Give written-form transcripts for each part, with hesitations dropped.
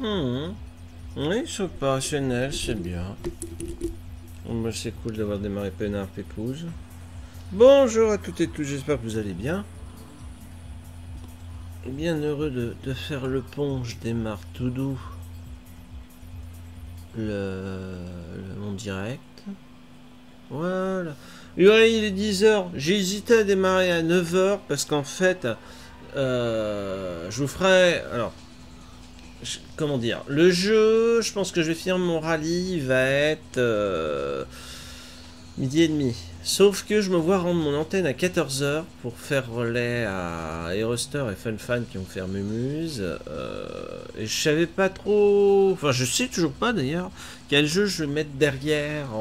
Mhm. Oui, ils sont opérationnels, c'est bien. Bon, bah, c'est cool d'avoir démarré Peinard Pépouze. Bonjour à toutes et tous, j'espère que vous allez bien. Bien heureux de faire le pont, je démarre tout doux mon direct. Voilà. Ouais, il est 10 h. J'ai hésité à démarrer à 9 h parce qu'en fait, je vous ferai. Alors, comment dire? Le jeu, je pense que je vais finir mon rallye, va être midi et demi. Sauf que je me vois rendre mon antenne à 14 h pour faire relais à Aeroster et FunFan qui ont fait Mumuse. Et je savais pas trop. Enfin, je sais toujours pas d'ailleurs quel jeu je vais mettre derrière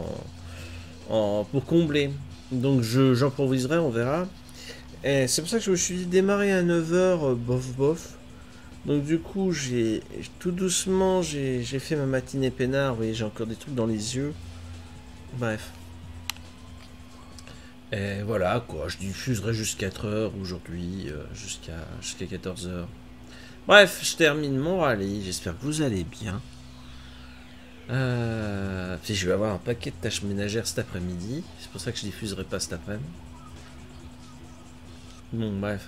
pour combler. Donc j'improviserai, on verra. Et c'est pour ça que je me suis dit démarrer à 9 h, bof bof. Donc du coup, j'ai tout doucement, j'ai fait ma matinée peinard. Vous voyez, j'ai encore des trucs dans les yeux. Bref. Et voilà quoi, je diffuserai jusqu'à 4 h aujourd'hui, jusqu'à 14 h. Bref, je termine mon rallye, j'espère que vous allez bien. Puis je vais avoir un paquet de tâches ménagères cet après-midi, c'est pour ça que je diffuserai pas cet après-midi. Bon, bref.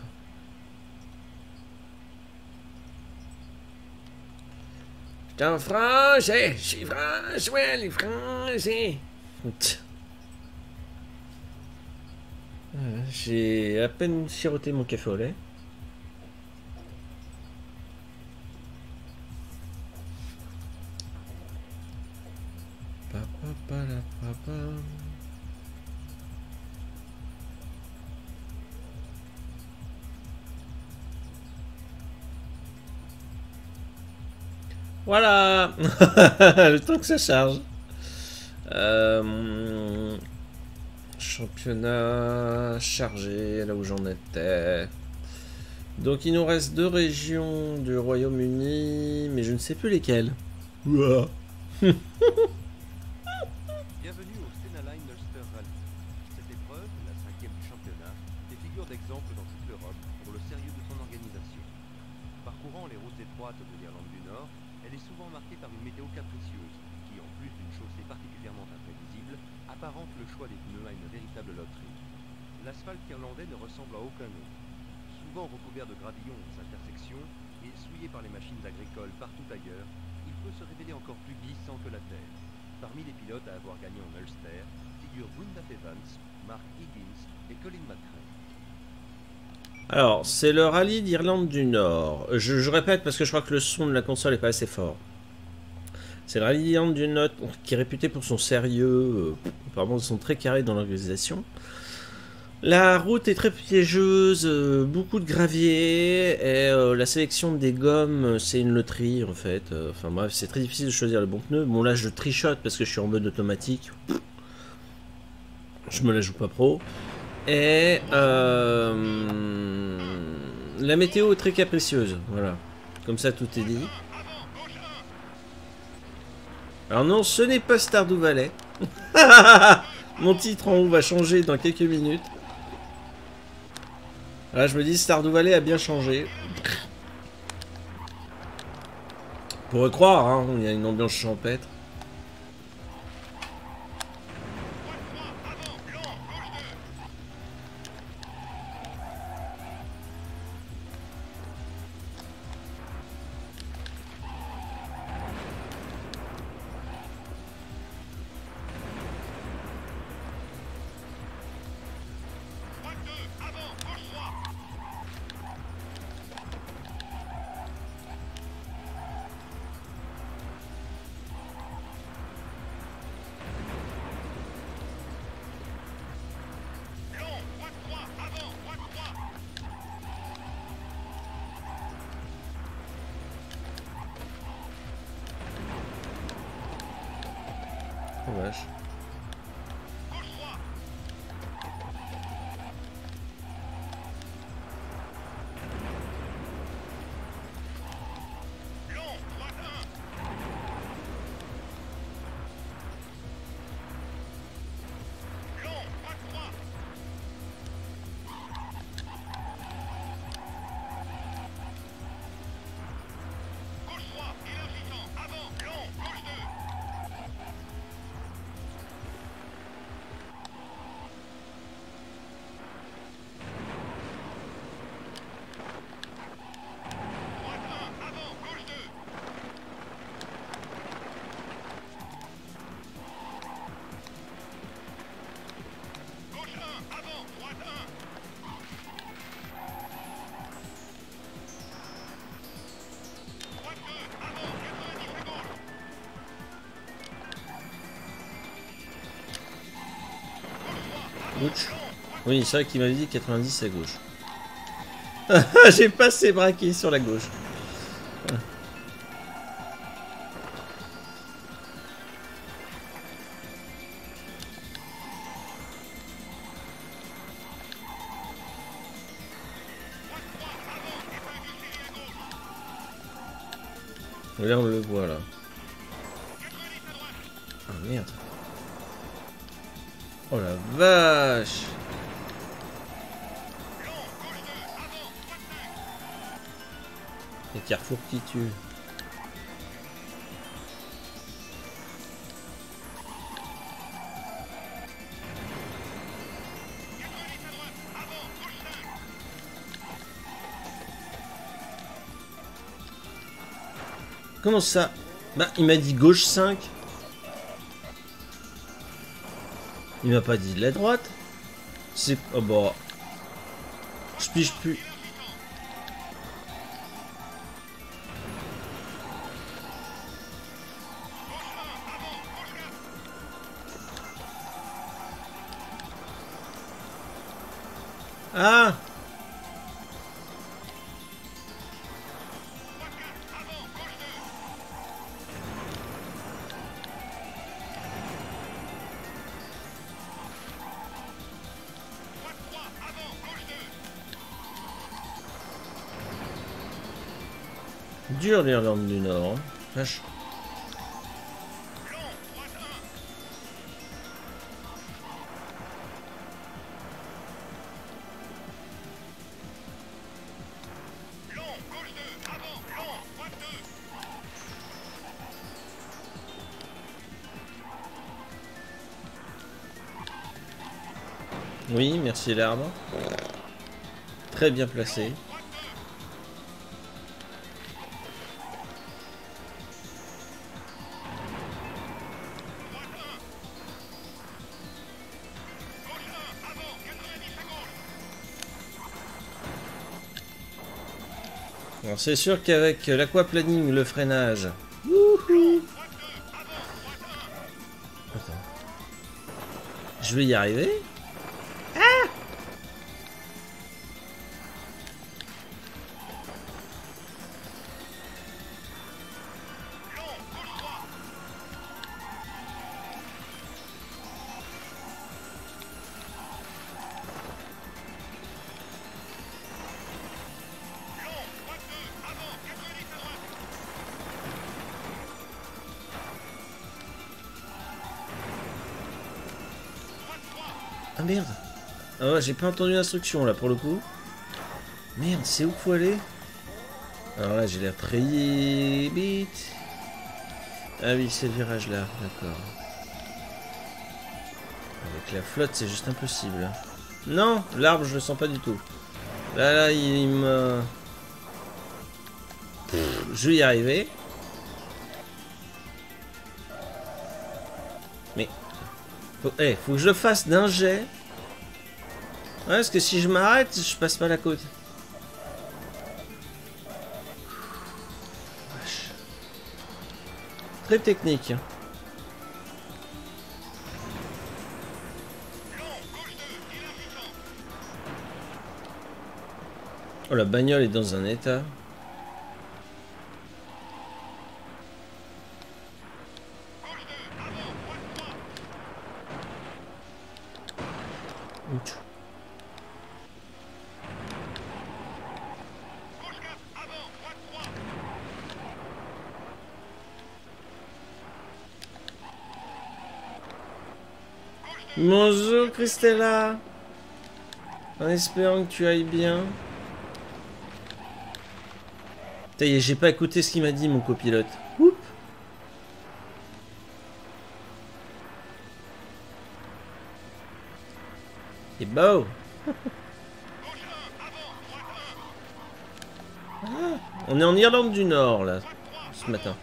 J'étais en français, je suis François, les Français. J'ai à peine siroté mon café au lait. Voilà. Le temps que ça charge. Championnat chargé, là où j'en étais. Donc il nous reste 2 régions du Royaume-Uni, mais je ne sais plus lesquelles. Ouah. Bienvenue au Stena Line Ulster Rally. Cette épreuve, la 5e du championnat, est figure d'exemple dans toute l'Europe pour le sérieux de son organisation. Parcourant les routes étroites de l'Irlande du Nord, elle est souvent marquée par une météo capricieuse, qui, en plus d'une chaussée particulièrement imprévisible, apparente le choix des pneus à une véritable loterie. L'asphalte irlandais ne ressemble à aucun autre. Souvent recouvert de gravillons aux intersections et souillé par les machines agricoles partout ailleurs, il peut se révéler encore plus glissant que la terre. Parmi les pilotes à avoir gagné en Ulster figurent Gwyndaf Evans, Mark Higgins et Colin McRae. Alors, c'est le rallye d'Irlande du Nord. Je répète parce que je crois que le son de la console est pas assez fort. C'est le rallye d'Irlande du Nord qui est réputé pour son sérieux. Apparemment, ils sont très carrés dans l'organisation. La route est très piégeuse, beaucoup de gravier, et la sélection des gommes, c'est une loterie en fait. Enfin bref, c'est très difficile de choisir le bon pneu. Bon là, je trichote parce que je suis en mode automatique. Je me la joue pas pro. Et la météo est très capricieuse, voilà. Comme ça, tout est dit. Alors non, ce n'est pas Stardew Valley. Mon titre en haut va changer dans quelques minutes. Là, je me dis, Stardew Valley a bien changé. Pour croire, hein, il y a une ambiance champêtre. Oh vache. Ouch. Oui, c'est vrai qu'il m'avait dit 90 à gauche. J'ai passé braqué sur la gauche. Là on le voit là. Ah merde. Oh la vache. Les carrefours qui tuent. Comment ça? Bah, il m'a dit gauche 5. Il m'a pas dit de la droite. C'est... Oh bah... Je pige plus. Ah! Dur l'Irlande du Nord. Hein. Vache. Oui, merci l'arbre. Très bien placé. Alors c'est sûr qu'avec l'aquaplaning, le freinage... Wouhou. Attends. Je vais y arriver. Ah merde. Ah ouais, j'ai pas entendu l'instruction là pour le coup. Merde, c'est où qu'il faut aller? Alors là j'ai l'air très vite. Ah oui, c'est le virage là, d'accord. Avec la flotte c'est juste impossible. Non, l'arbre je le sens pas du tout. Là il me... Je vais y arriver. Mais... faut que je le fasse d'un jet. Ouais, parce que si je m'arrête, je passe pas la côte. Vache. Très technique. Hein. Oh, la bagnole est dans un état. Ouch. Bonjour Christella. En espérant que tu ailles bien. Ça y est, j'ai pas écouté ce qu'il m'a dit mon copilote. Oups. C'est beau. Ah, on est en Irlande du Nord là, ce matin.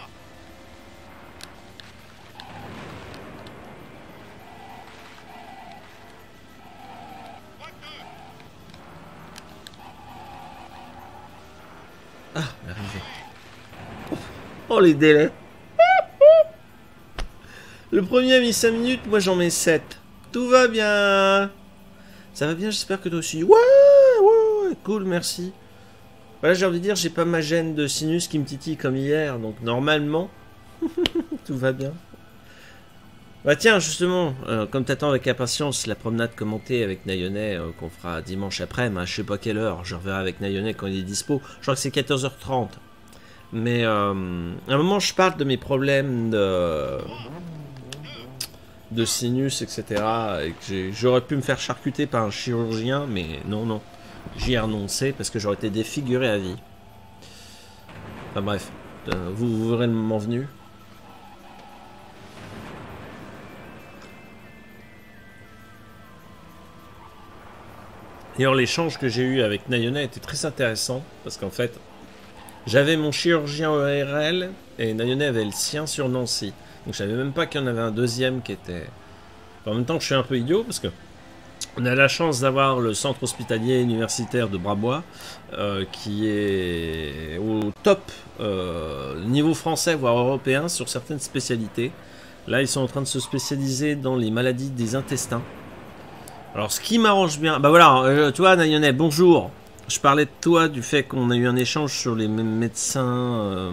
Ah, l'arrivée. Oh les délais. Le premier a mis 5 minutes, moi j'en mets 7. Tout va bien. Ça va bien, j'espère que toi aussi. Ouais, ouais, ouais, cool, merci. Voilà, j'ai envie de dire, j'ai pas ma gêne de sinus qui me titille comme hier, donc normalement, tout va bien. Bah tiens, justement, comme t'attends avec impatience la promenade commentée avec Nayonet qu'on fera dimanche après, je sais pas quelle heure, je reverrai avec Nayonet quand il est dispo, je crois que c'est 14h30. Mais à un moment, je parle de mes problèmes de sinus, etc. Et que j'aurais pu me faire charcuter par un chirurgien, mais non, non. J'y ai renoncé parce que j'aurais été défiguré à vie. Enfin bref, vous verrez le moment venu. D'ailleurs, l'échange que j'ai eu avec Nayonet était très intéressant parce qu'en fait, j'avais mon chirurgien ORL et Nayonet avait le sien sur Nancy. Donc je savais même pas qu'il y en avait un deuxième qui était... Enfin, en même temps, je suis un peu idiot parce que on a la chance d'avoir le centre hospitalier universitaire de Brabois qui est au top niveau français voire européen sur certaines spécialités. Là, ils sont en train de se spécialiser dans les maladies des intestins. Alors, ce qui m'arrange bien... Bah voilà, tu vois, Nayonet, bonjour. Je parlais de toi, du fait qu'on a eu un échange sur les médecins,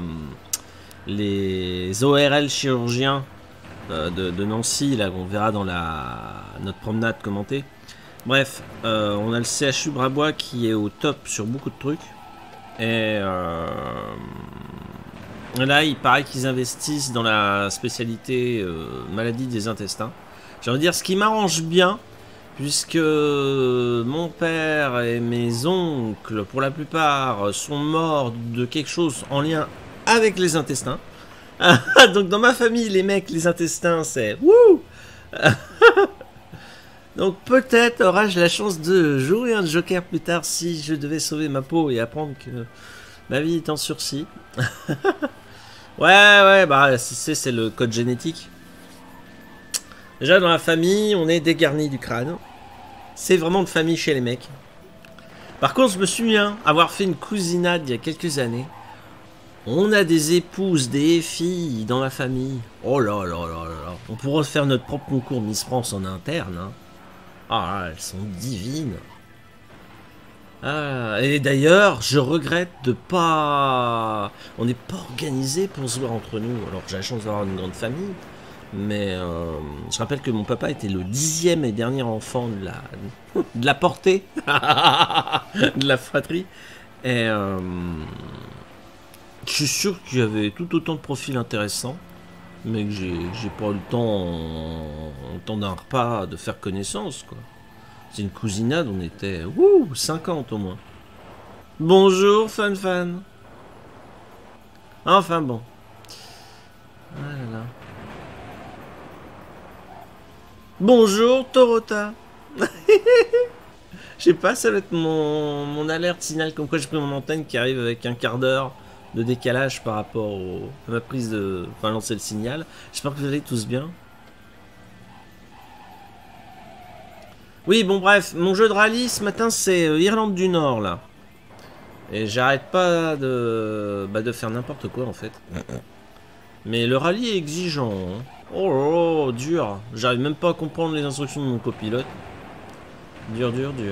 les ORL chirurgiens de Nancy, là, qu'on verra dans notre promenade commentée. Bref, on a le CHU Brabois qui est au top sur beaucoup de trucs. Et là, il paraît qu'ils investissent dans la spécialité maladie des intestins. J'ai envie de dire, ce qui m'arrange bien, puisque mon père et mes oncles, pour la plupart, sont morts de quelque chose en lien avec les intestins. Donc dans ma famille, les mecs, les intestins, c'est... Wouh. Donc peut-être aurai-je la chance de jouer un joker plus tard si je devais sauver ma peau et apprendre que ma vie est en sursis. Ouais, bah c'est le code génétique. Déjà dans la famille, on est dégarni du crâne. C'est vraiment de famille chez les mecs. Par contre, je me souviens avoir fait une cousinade il y a quelques années. On a des épouses, des filles dans la famille. Oh là là là là. On pourra faire notre propre concours Miss France en interne, hein. Ah, elles sont divines. Ah, et d'ailleurs, je regrette de pas... On n'est pas organisé pour se voir entre nous. Alors, j'ai la chance d'avoir une grande famille. Mais je rappelle que mon papa était le 10e et dernier enfant de la portée. De la fratrie. Et je suis sûr qu'il y avait tout autant de profils intéressants. Mais que j'ai pas eu le temps d'un repas de faire connaissance, quoi. C'est une cousinade, on était 50 au moins. Bonjour, fan. Enfin bon. Ah là là. Bonjour, Torota. Je sais pas, ça va être mon alerte signal comme quoi j'ai pris mon antenne qui arrive avec un quart d'heure de décalage par rapport à ma prise de... Enfin, lancer le signal. J'espère que vous allez tous bien. Oui, bon bref, mon jeu de rallye ce matin c'est Irlande du Nord là. Et j'arrête pas de faire n'importe quoi en fait. Mais le rallye est exigeant. Hein. Oh, dur. J'arrive même pas à comprendre les instructions de mon copilote. Dur.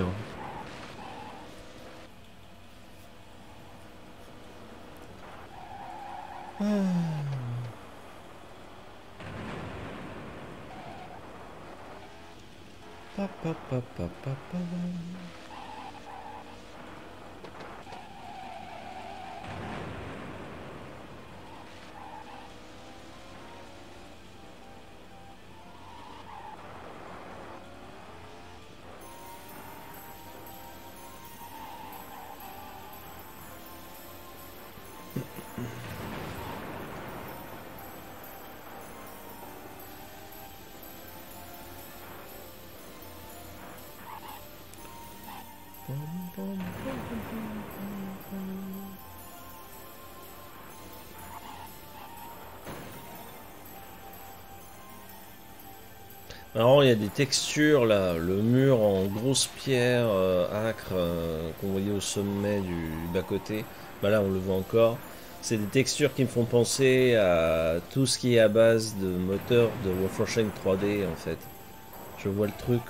Alors il y a des textures là, le mur en grosse pierre âcre qu'on voyait au sommet du bas-côté, bah là on le voit encore. C'est des textures qui me font penser à tout ce qui est à base de moteurs de Wolfenstein 3D en fait. Je vois le truc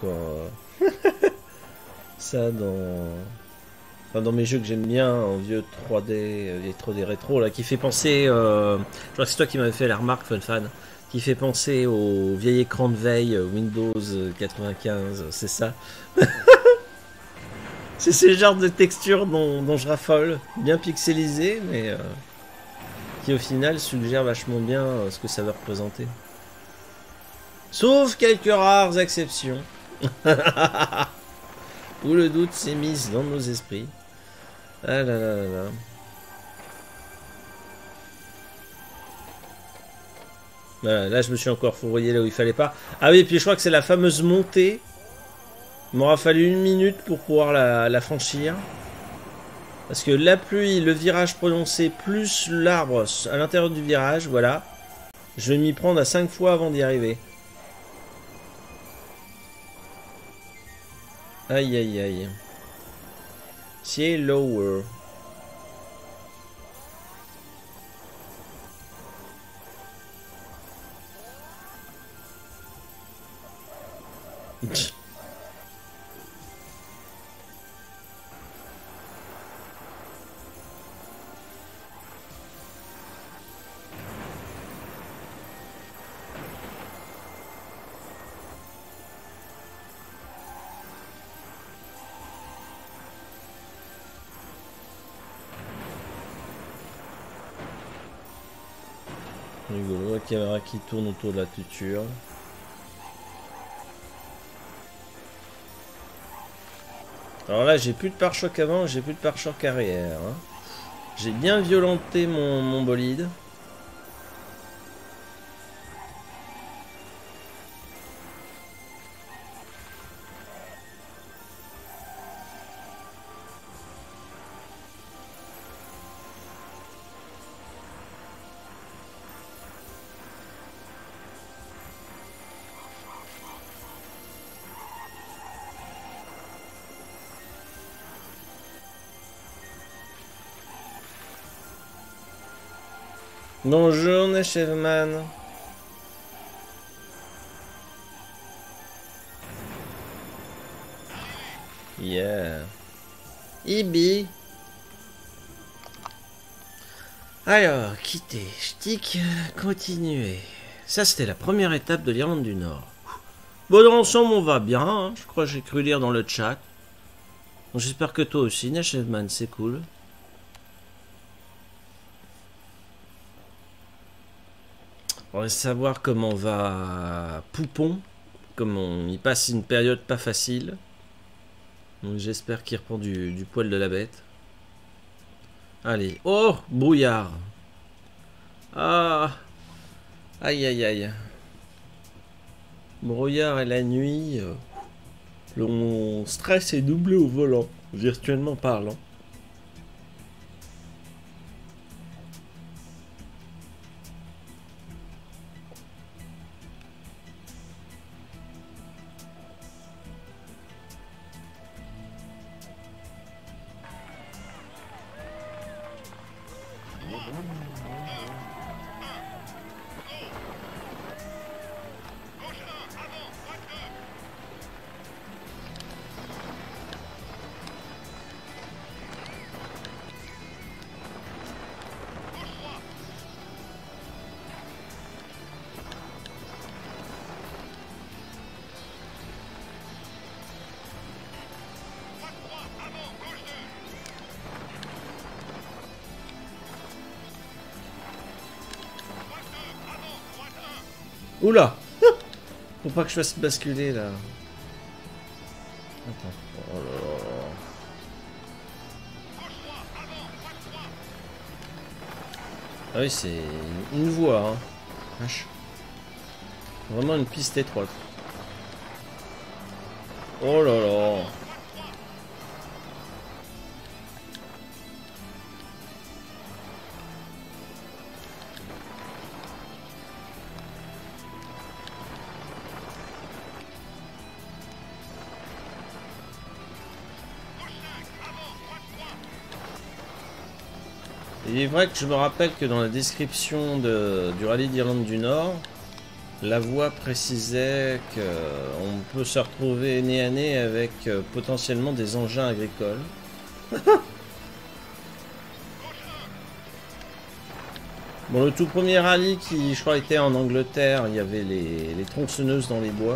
ça dans... Enfin, dans mes jeux que j'aime bien, en vieux 3D, les 3D rétro, là, qui fait penser... je crois que c'est toi qui m'avais fait la remarque, Funfan, qui fait penser au vieil écran de veille Windows 95, c'est ça. C'est ce genre de texture dont je raffole, bien pixelisé, mais qui au final suggère vachement bien ce que ça veut représenter. Sauf quelques rares exceptions. Où le doute s'est mis dans nos esprits. Ah là là là là. Voilà, là je me suis encore fourvoyé là où il fallait pas. Ah oui, et puis je crois que c'est la fameuse montée. Il m'aura fallu 1 minute pour pouvoir la franchir. Parce que la pluie, le virage prononcé, plus l'arbre à l'intérieur du virage, voilà. Je vais m'y prendre à 5 fois avant d'y arriver. Aïe aïe aïe. C'est lower. Rigolo, la caméra qui tourne autour de la tuture. Alors là, j'ai plus de pare-choc avant, j'ai plus de pare-choc arrière. Hein. J'ai bien violenté mon bolide. Bonjour Nechevman. Yeah. Ibi. Alors, quitter, stick, continuer. Ça, c'était la première étape de l'Irlande du Nord. Bon, dans l'ensemble, on va bien. Hein. Je crois que j'ai cru lire dans le chat. J'espère que toi aussi, Nechevman, c'est cool. On va savoir comment va Poupon, comment il passe une période pas facile. Donc j'espère qu'il reprend du poil de la bête. Allez, oh, brouillard. Ah, aïe aïe aïe. Brouillard et la nuit, mon stress est doublé au volant, virtuellement parlant. Oula. Faut pas que je fasse basculer là. Attends. Oh là là. Ah oui, c'est une voie. Hein. Vache. Vraiment une piste étroite. Oh là là. Il est vrai que je me rappelle que dans la description du rallye d'Irlande du Nord, La voix précisait qu'on peut se retrouver nez à nez avec potentiellement des engins agricoles. Bon, le tout premier rallye qui, je crois, était en Angleterre, il y avait les tronçonneuses dans les bois.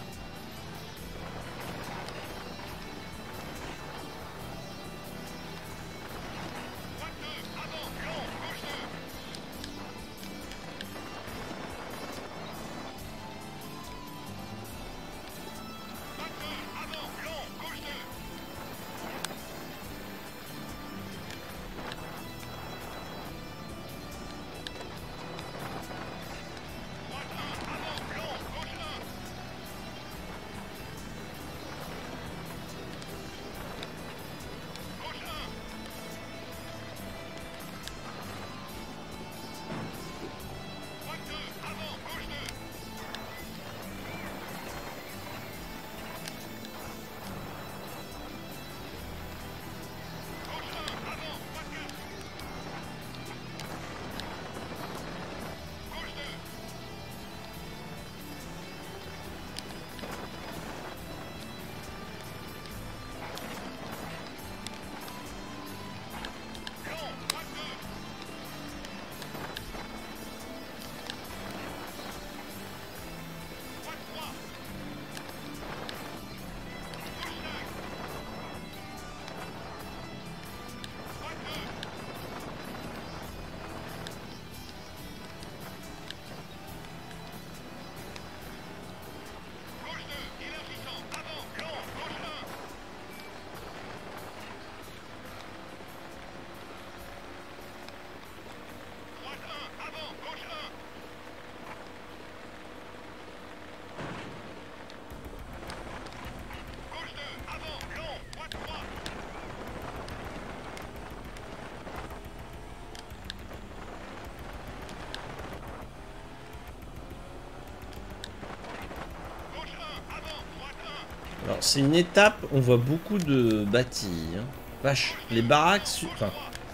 Alors, c'est une étape, on voit beaucoup de bâtis. Hein. Vache, les baraques, enfin,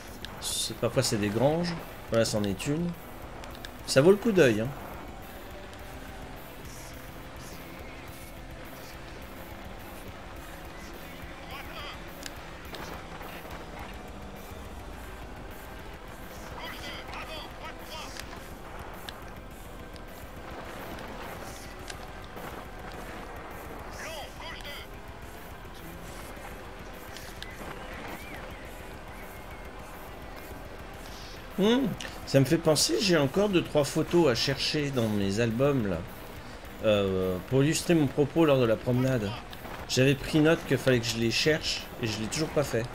parfois c'est des granges. Voilà, c'en est une. Ça vaut le coup d'œil. Hein. Ça me fait penser, j'ai encore 2-3 photos à chercher dans mes albums là, pour illustrer mon propos lors de la promenade. J'avais pris note qu'il fallait que je les cherche et je l'ai toujours pas fait.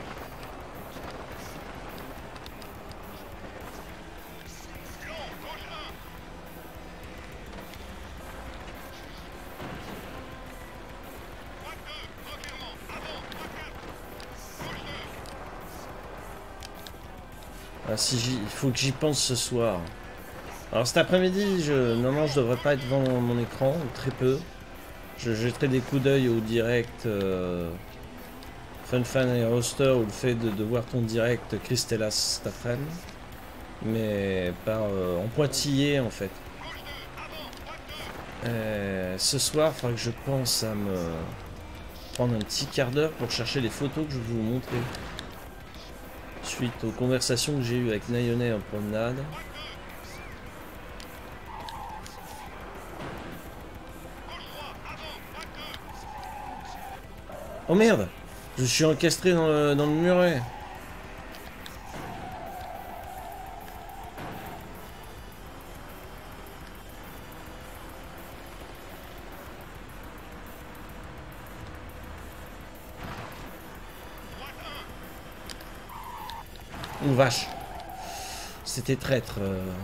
Ah, si il faut que j'y pense ce soir. Alors cet après-midi, normalement je devrais pas être devant mon écran, ou très peu. Je jetterai des coups d'œil au direct FunFan et Roster ou le fait de voir ton direct Christelas cet après-midi. Mais par en pointillé en fait. Ce soir, il faudra que je pense à me prendre un petit quart d'heure pour chercher les photos que je vais vous montrer. Suite aux conversations que j'ai eues avec Nayone en promenade. Oh merde! Je suis encastré dans le muret. Oh vache! C'était traître.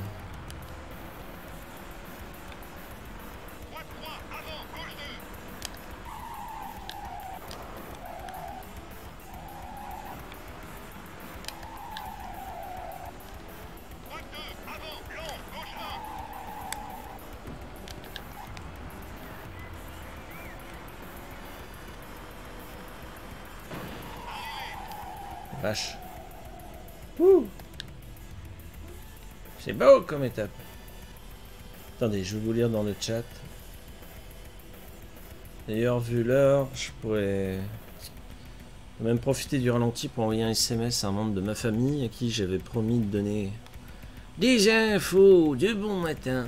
Vache. Ouh. C'est beau comme étape. Attendez, je vais vous lire dans le chat. D'ailleurs, vu l'heure, je pourrais même profiter du ralenti pour envoyer un SMS à un membre de ma famille à qui j'avais promis de donner des infos de bon matin.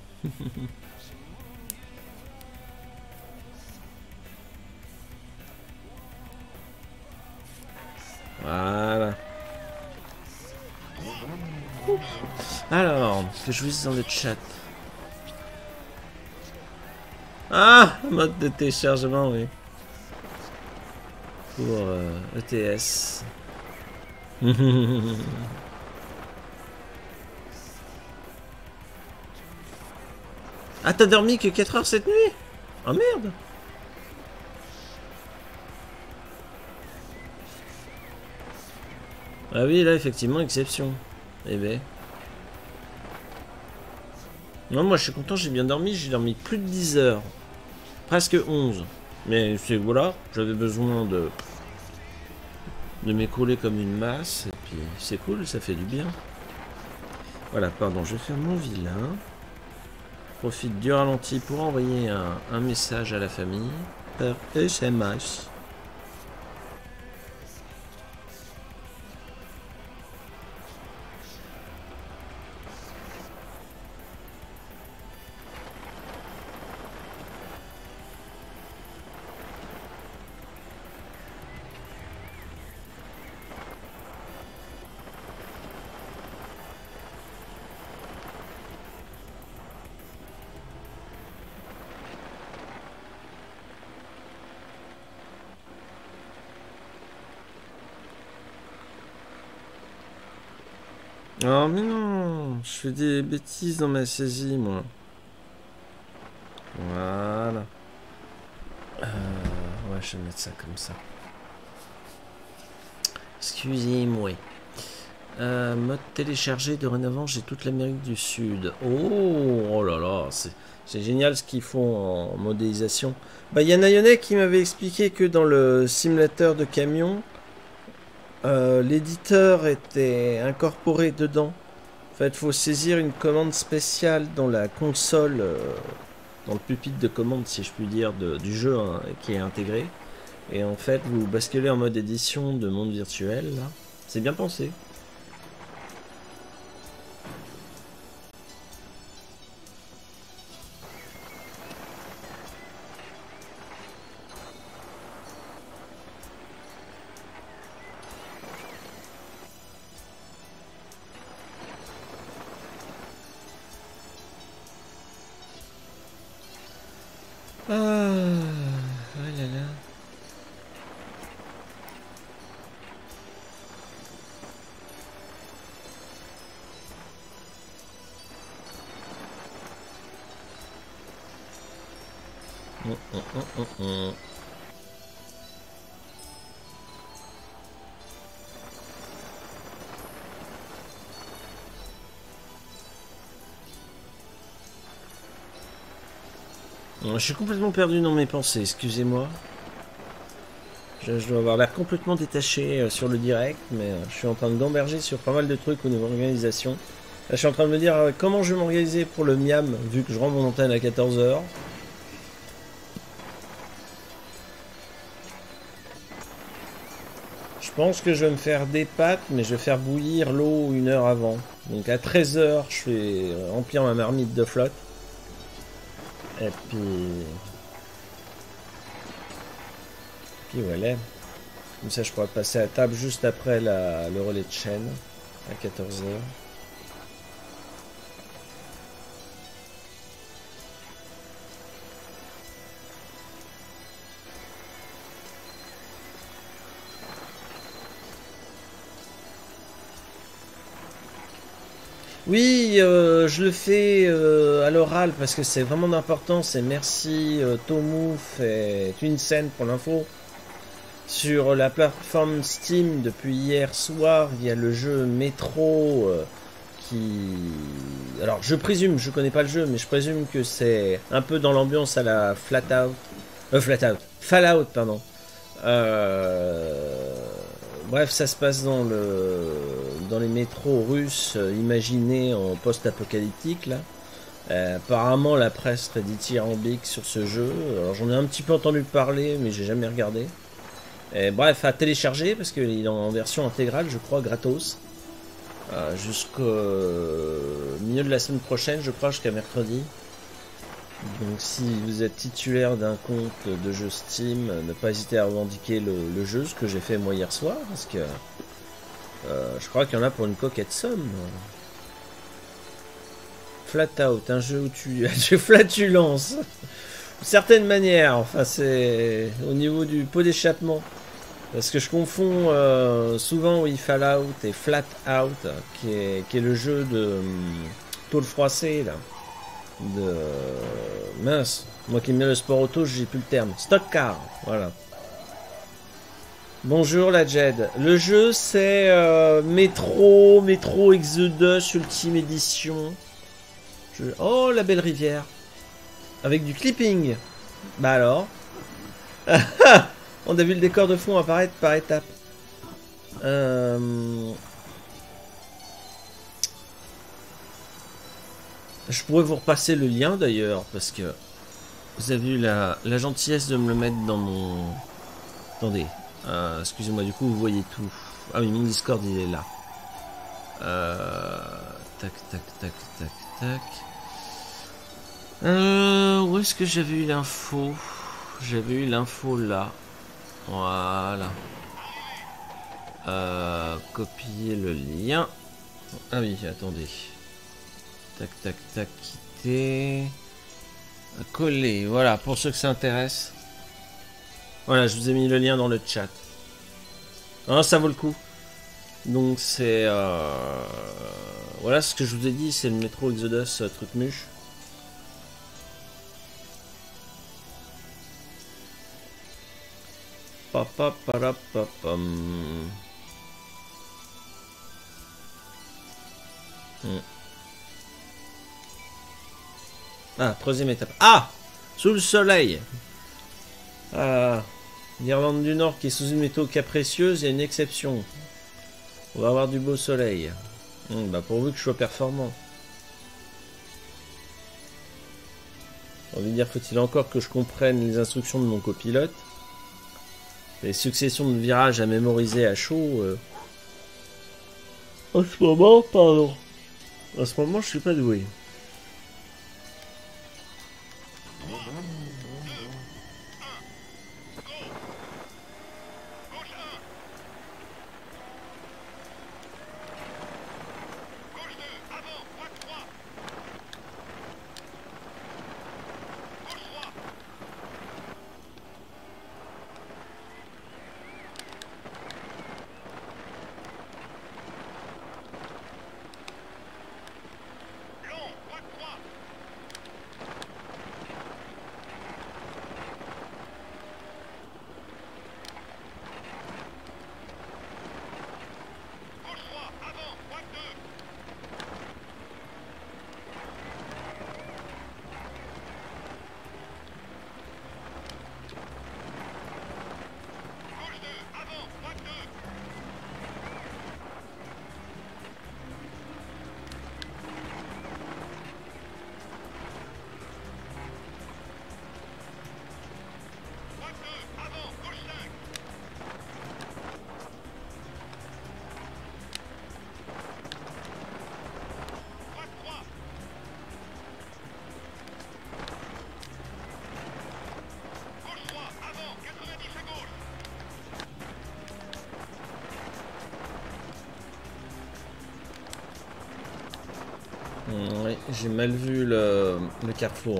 Voilà. Alors, que je vous dise dans le chat. Ah, mode de téléchargement, oui. Pour ETS. Ah, t'as dormi que 4 heures cette nuit? Oh merde! Ah oui, là, effectivement, exception. Eh ben. Non, moi, je suis content, j'ai bien dormi. J'ai dormi plus de 10 heures. Presque 11. Mais c'est voilà, j'avais besoin de m'écouler comme une masse. Et puis, c'est cool, ça fait du bien. Voilà, pardon, je vais faire mon vilain. Profite du ralenti pour envoyer un message à la famille par SMS. Oh mais non, je fais des bêtises dans ma saisie moi. Voilà. Ouais, je vais mettre ça comme ça. Excusez-moi. Mode téléchargé, dorénavant j'ai toute l'Amérique du Sud. Oh là là, c'est génial ce qu'ils font en modélisation. Bah il y a Nayonek qui m'avait expliqué que dans le simulateur de camion, l'éditeur était incorporé dedans. En fait, il faut saisir une commande spéciale dans la console, dans le pupitre de commande, si je puis dire, du jeu hein, qui est intégré. Et en fait, vous basculez en mode édition de monde virtuel. Là, c'est bien pensé. Ah, oh là là. Je suis complètement perdu dans mes pensées, excusez-moi. Je dois avoir l'air complètement détaché sur le direct, mais je suis en train de gamberger sur pas mal de trucs au niveau organisation. Là, je suis en train de me dire comment je vais m'organiser pour le Miam, vu que je rends mon antenne à 14 h. Je pense que je vais me faire des pâtes, mais je vais faire bouillir l'eau 1 heure avant. Donc à 13 h, je vais remplir ma marmite de flotte. Et puis voilà. Comme ça, je pourrais passer à table juste après le relais de chaîne, à 14 h. Oui, je le fais à l'oral parce que c'est vraiment d'importance et merci Tomouf et Twinsen pour l'info. Sur la plateforme Steam depuis hier soir, il y a le jeu Metro qui... Alors je présume, je connais pas le jeu, mais je présume que c'est un peu dans l'ambiance à la Fallout, pardon. Bref, ça se passe dans les métros russes imaginés en post-apocalyptique là. Apparemment, la presse serait dithyrambique sur ce jeu. Alors, j'en ai un petit peu entendu parler, mais j'ai jamais regardé. Et, bref, à télécharger parce qu'il est en version intégrale, je crois, gratos. Jusqu'au milieu de la semaine prochaine, je crois, jusqu'à mercredi. Donc, si vous êtes titulaire d'un compte de jeu Steam, ne pas hésiter à revendiquer le jeu, ce que j'ai fait moi hier soir, parce que je crois qu'il y en a pour une coquette somme. Flat Out, un jeu où tu flatulences. D'une certaine manière, enfin c'est au niveau du pot d'échappement. Parce que je confonds souvent oui, Fallout et Flat Out, qui est le jeu de tôle froissée là. Mince, moi qui aime bien le sport auto, j'ai plus le terme. Stock Car, voilà. Bonjour la Jed. Le jeu c'est Metro Exodus Ultime Edition. Oh, la belle rivière. Avec du clipping. Bah alors. On a vu le décor de fond apparaître par étapes. Je pourrais vous repasser le lien d'ailleurs, parce que vous avez eu la gentillesse de me le mettre dans mon... Attendez. Excusez-moi, du coup vous voyez tout. Ah oui, mon Discord il est là. Tac, tac, tac, tac, tac. Où est-ce que j'avais eu l'info? J'avais eu l'info là. Voilà. Copier le lien. Ah oui, attendez. Tac, tac, tac, quitter. Coller, voilà, pour ceux que ça intéresse. Voilà, je vous ai mis le lien dans le chat. Hein, ça vaut le coup. Donc c'est... Voilà ce que je vous ai dit, c'est le Metro Exodus truc muche. Papa, para, papam. Ah, troisième étape. Ah! Sous le soleil. L'Irlande du Nord qui est sous une météo capricieuse, il y a une exception. On va avoir du beau soleil. Bah pourvu que je sois performant. J'ai envie de dire, faut-il encore que je comprenne les instructions de mon copilote. Les successions de virages à mémoriser à chaud. En ce moment, pardon. En ce moment, je suis pas doué. Oui, j'ai mal vu le carrefour.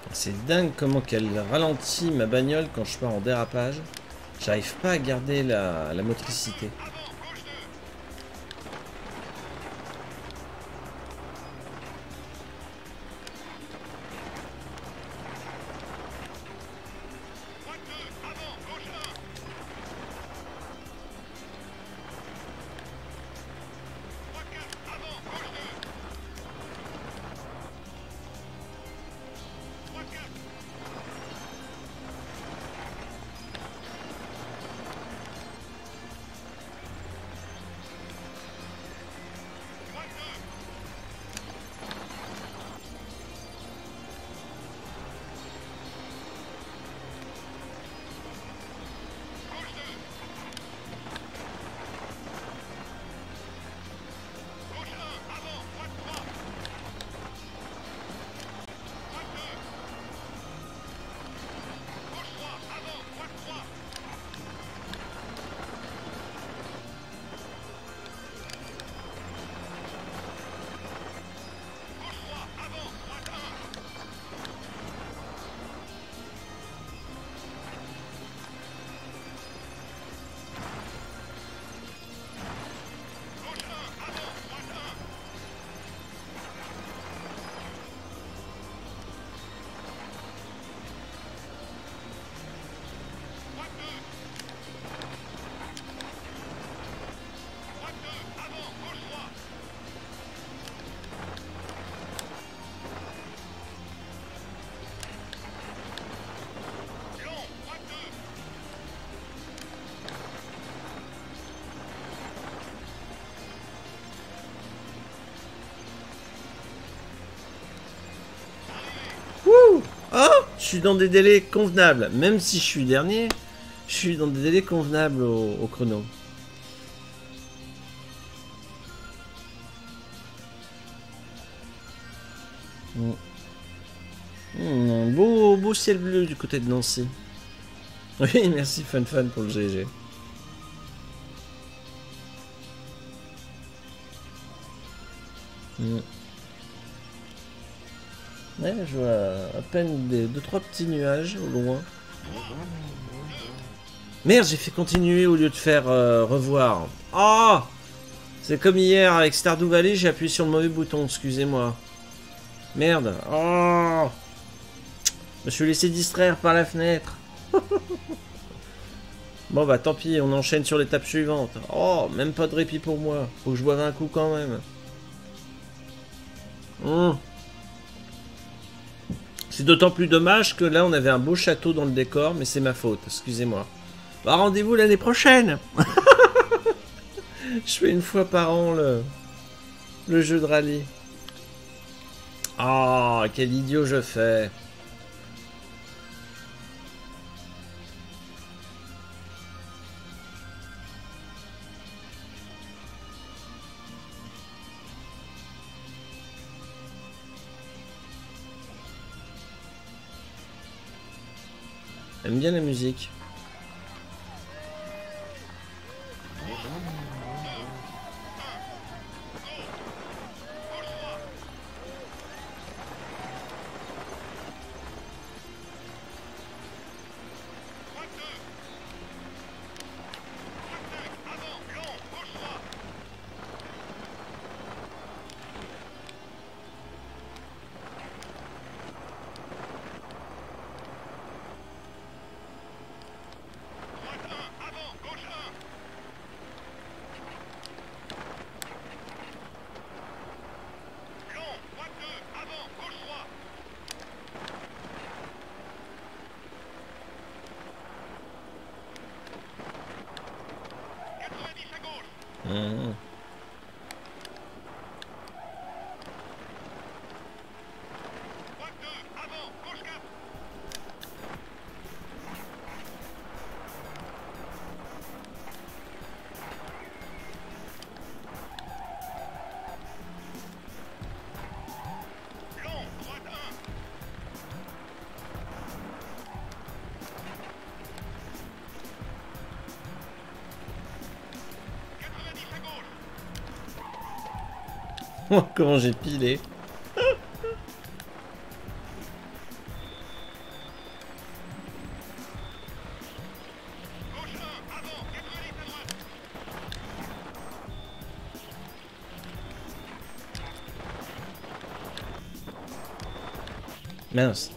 C'est dingue comment qu'elle ralentit ma bagnole quand je pars en dérapage. J'arrive pas à garder la motricité. Oh, je suis dans des délais convenables. Même si je suis dernier, je suis dans des délais convenables au chrono. Beau ciel bleu du côté de Nancy. Oui, merci Fun pour le GG. Ouais, je vois à peine 2-3 petits nuages au loin. Merde, j'ai fait continuer au lieu de faire revoir. Oh, c'est comme hier avec Stardew Valley, j'ai appuyé sur le mauvais bouton, excusez-moi. Merde. Oh, je me suis laissé distraire par la fenêtre. Bon bah tant pis, on enchaîne sur l'étape suivante. Oh, même pas de répit pour moi. Faut que je boive un coup quand même. C'est d'autant plus dommage que là on avait un beau château dans le décor, mais c'est ma faute, excusez-moi. Bah rendez-vous l'année prochaine. Je fais une fois par an le jeu de rallye. Ah, oh, quel idiot je fais. J'aime bien la musique. Oh, comment j'ai pilé. Mince.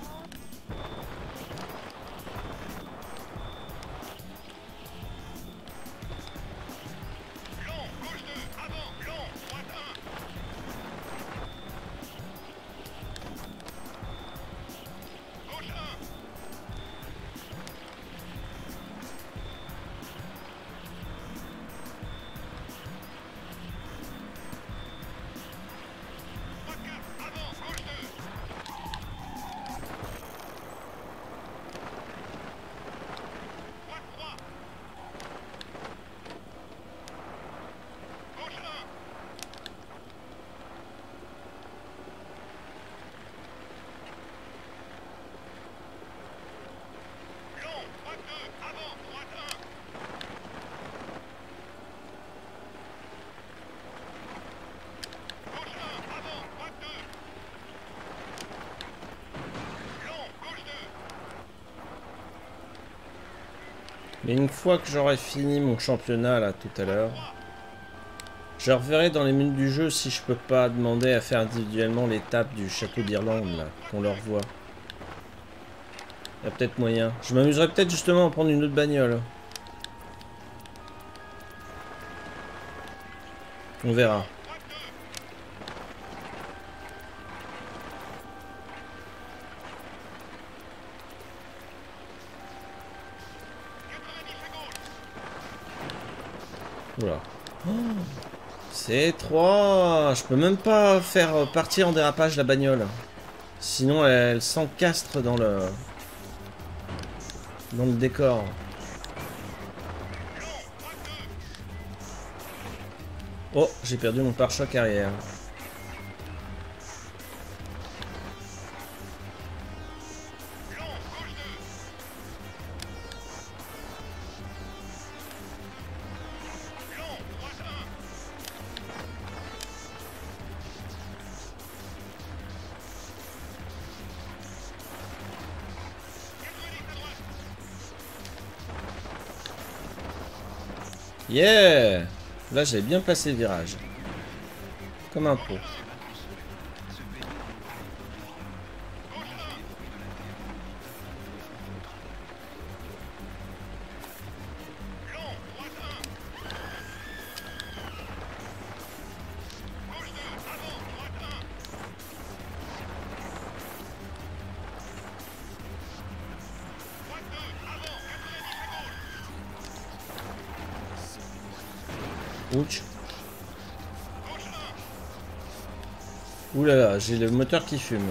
Mais une fois que j'aurai fini mon championnat là tout à l'heure, je reverrai dans les menus du jeu si je peux pas demander à faire individuellement l'étape du château d'Irlande là, qu'on leur voit. Il y a peut-être moyen. Je m'amuserais peut-être justement à prendre une autre bagnole. On verra. Oula. Oh, c'est étroit. Je peux même pas faire partir en dérapage la bagnole. Sinon elle s'encastre dans le décor. Oh, j'ai perdu mon pare-choc arrière. Yeah! Là, j'ai bien placé le virage. Comme un pro. Ouch. Ouh là là, j'ai le moteur qui fume.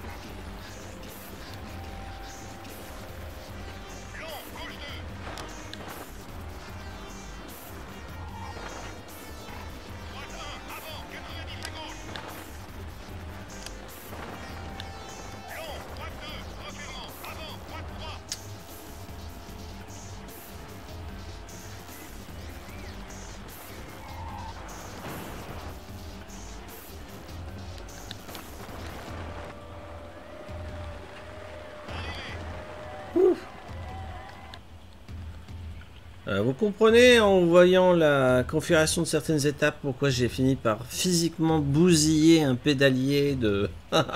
Vous comprenez en voyant la configuration de certaines étapes pourquoi j'ai fini par physiquement bousiller un pédalier de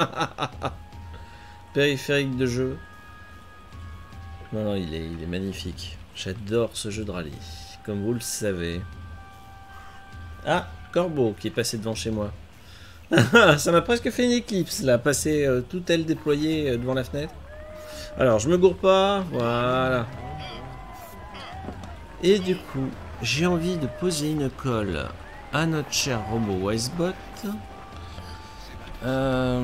périphérique de jeu. Non, non, il est magnifique. J'adore ce jeu de rallye, comme vous le savez. Ah, Corbeau qui est passé devant chez moi. Ça m'a presque fait une éclipse là, passer tout elle déployée devant la fenêtre. Alors, je me gourre pas, voilà. Et du coup, j'ai envie de poser une colle à notre cher robot Wisebot. Quand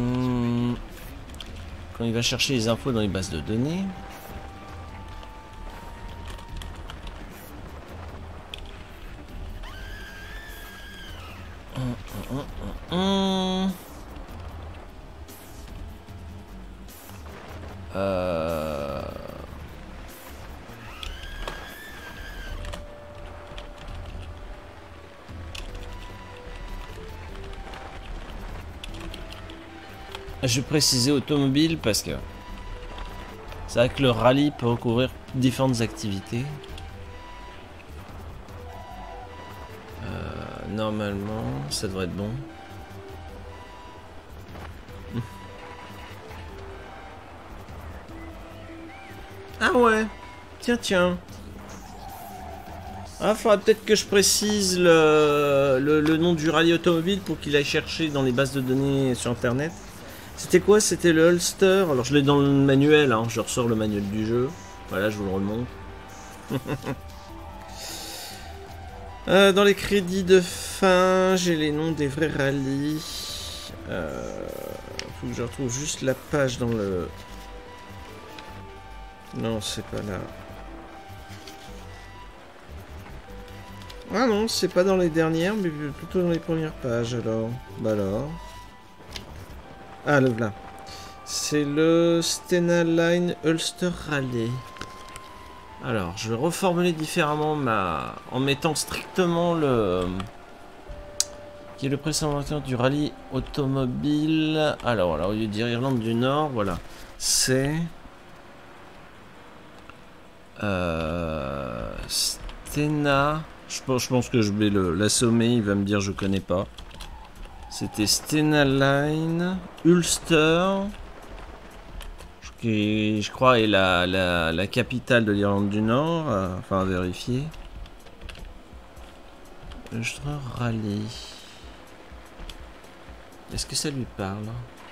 il va chercher les infos dans les bases de données. Je vais préciser automobile parce que c'est vrai que le rallye peut recouvrir différentes activités. Normalement, ça devrait être bon. Ah ouais. Tiens, tiens. Ah, faudrait peut-être que je précise le nom du rallye automobile pour qu'il aille chercher dans les bases de données sur internet. C'était quoi? C'était le Ulster. Alors je l'ai dans le manuel, hein. Je ressors le manuel du jeu. Voilà, je vous le remonte. Dans les crédits de fin, j'ai les noms des vrais rallyes. Faut que je retrouve juste la page dans le... Non, c'est pas là. Ah non, c'est pas dans les dernières, mais plutôt dans les premières pages, alors. Bah alors... Ah, le voilà. C'est le Stena Line Ulster Rally. Alors, je vais reformuler différemment en mettant strictement le... qui est le précédent du rallye automobile. Alors, au lieu de dire Irlande du Nord, voilà. C'est... Stena... Je pense que je vais l'assommer, il va me dire je connais pas. C'était Stena Line Ulster, qui je crois est la capitale de l'Irlande du Nord, enfin à vérifier. Ulster Rally. Est-ce que ça lui parle?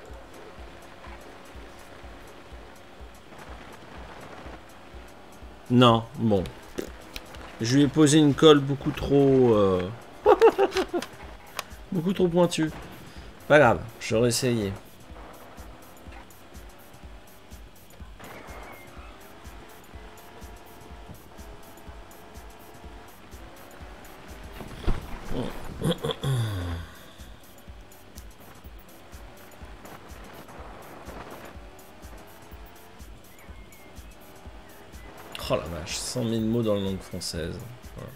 Non, bon. Je lui ai posé une colle beaucoup trop... beaucoup trop pointue. Pas grave, j'aurais essayé. Oh la vache, 100 000 mots dans la langue française. Voilà.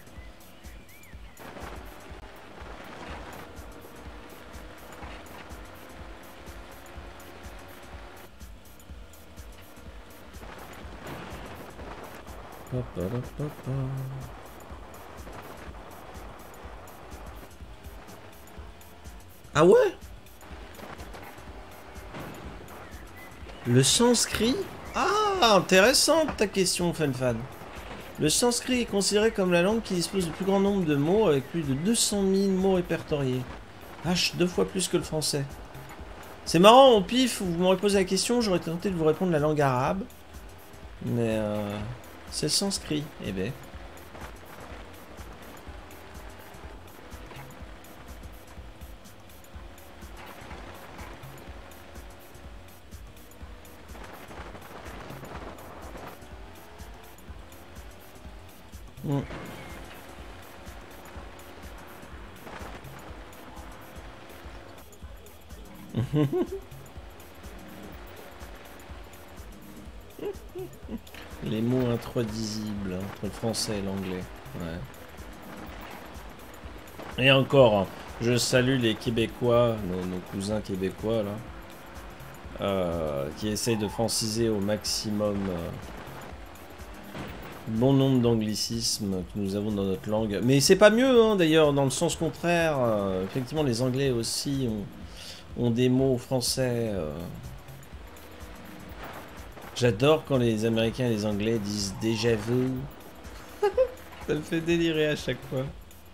Ah ouais? Le sanskrit? Ah, intéressante ta question, FunFan. Le sanskrit est considéré comme la langue qui dispose du plus grand nombre de mots, avec plus de 200 000 mots répertoriés. H, 2 fois plus que le français. C'est marrant, au pif, vous m'aurez posé la question, j'aurais tenté de vous répondre la langue arabe. Mais c'est le sanskrit, eh ben. Les mots intraduisibles entre le français et l'anglais. Ouais. Et encore, hein, je salue les Québécois, nos cousins québécois là, qui essayent de franciser au maximum bon nombre d'anglicismes que nous avons dans notre langue. Mais c'est pas mieux, hein, d'ailleurs, dans le sens contraire. Effectivement, les Anglais aussi ont des mots français. J'adore quand les Américains et les Anglais disent déjà vu. Ça me fait délirer à chaque fois.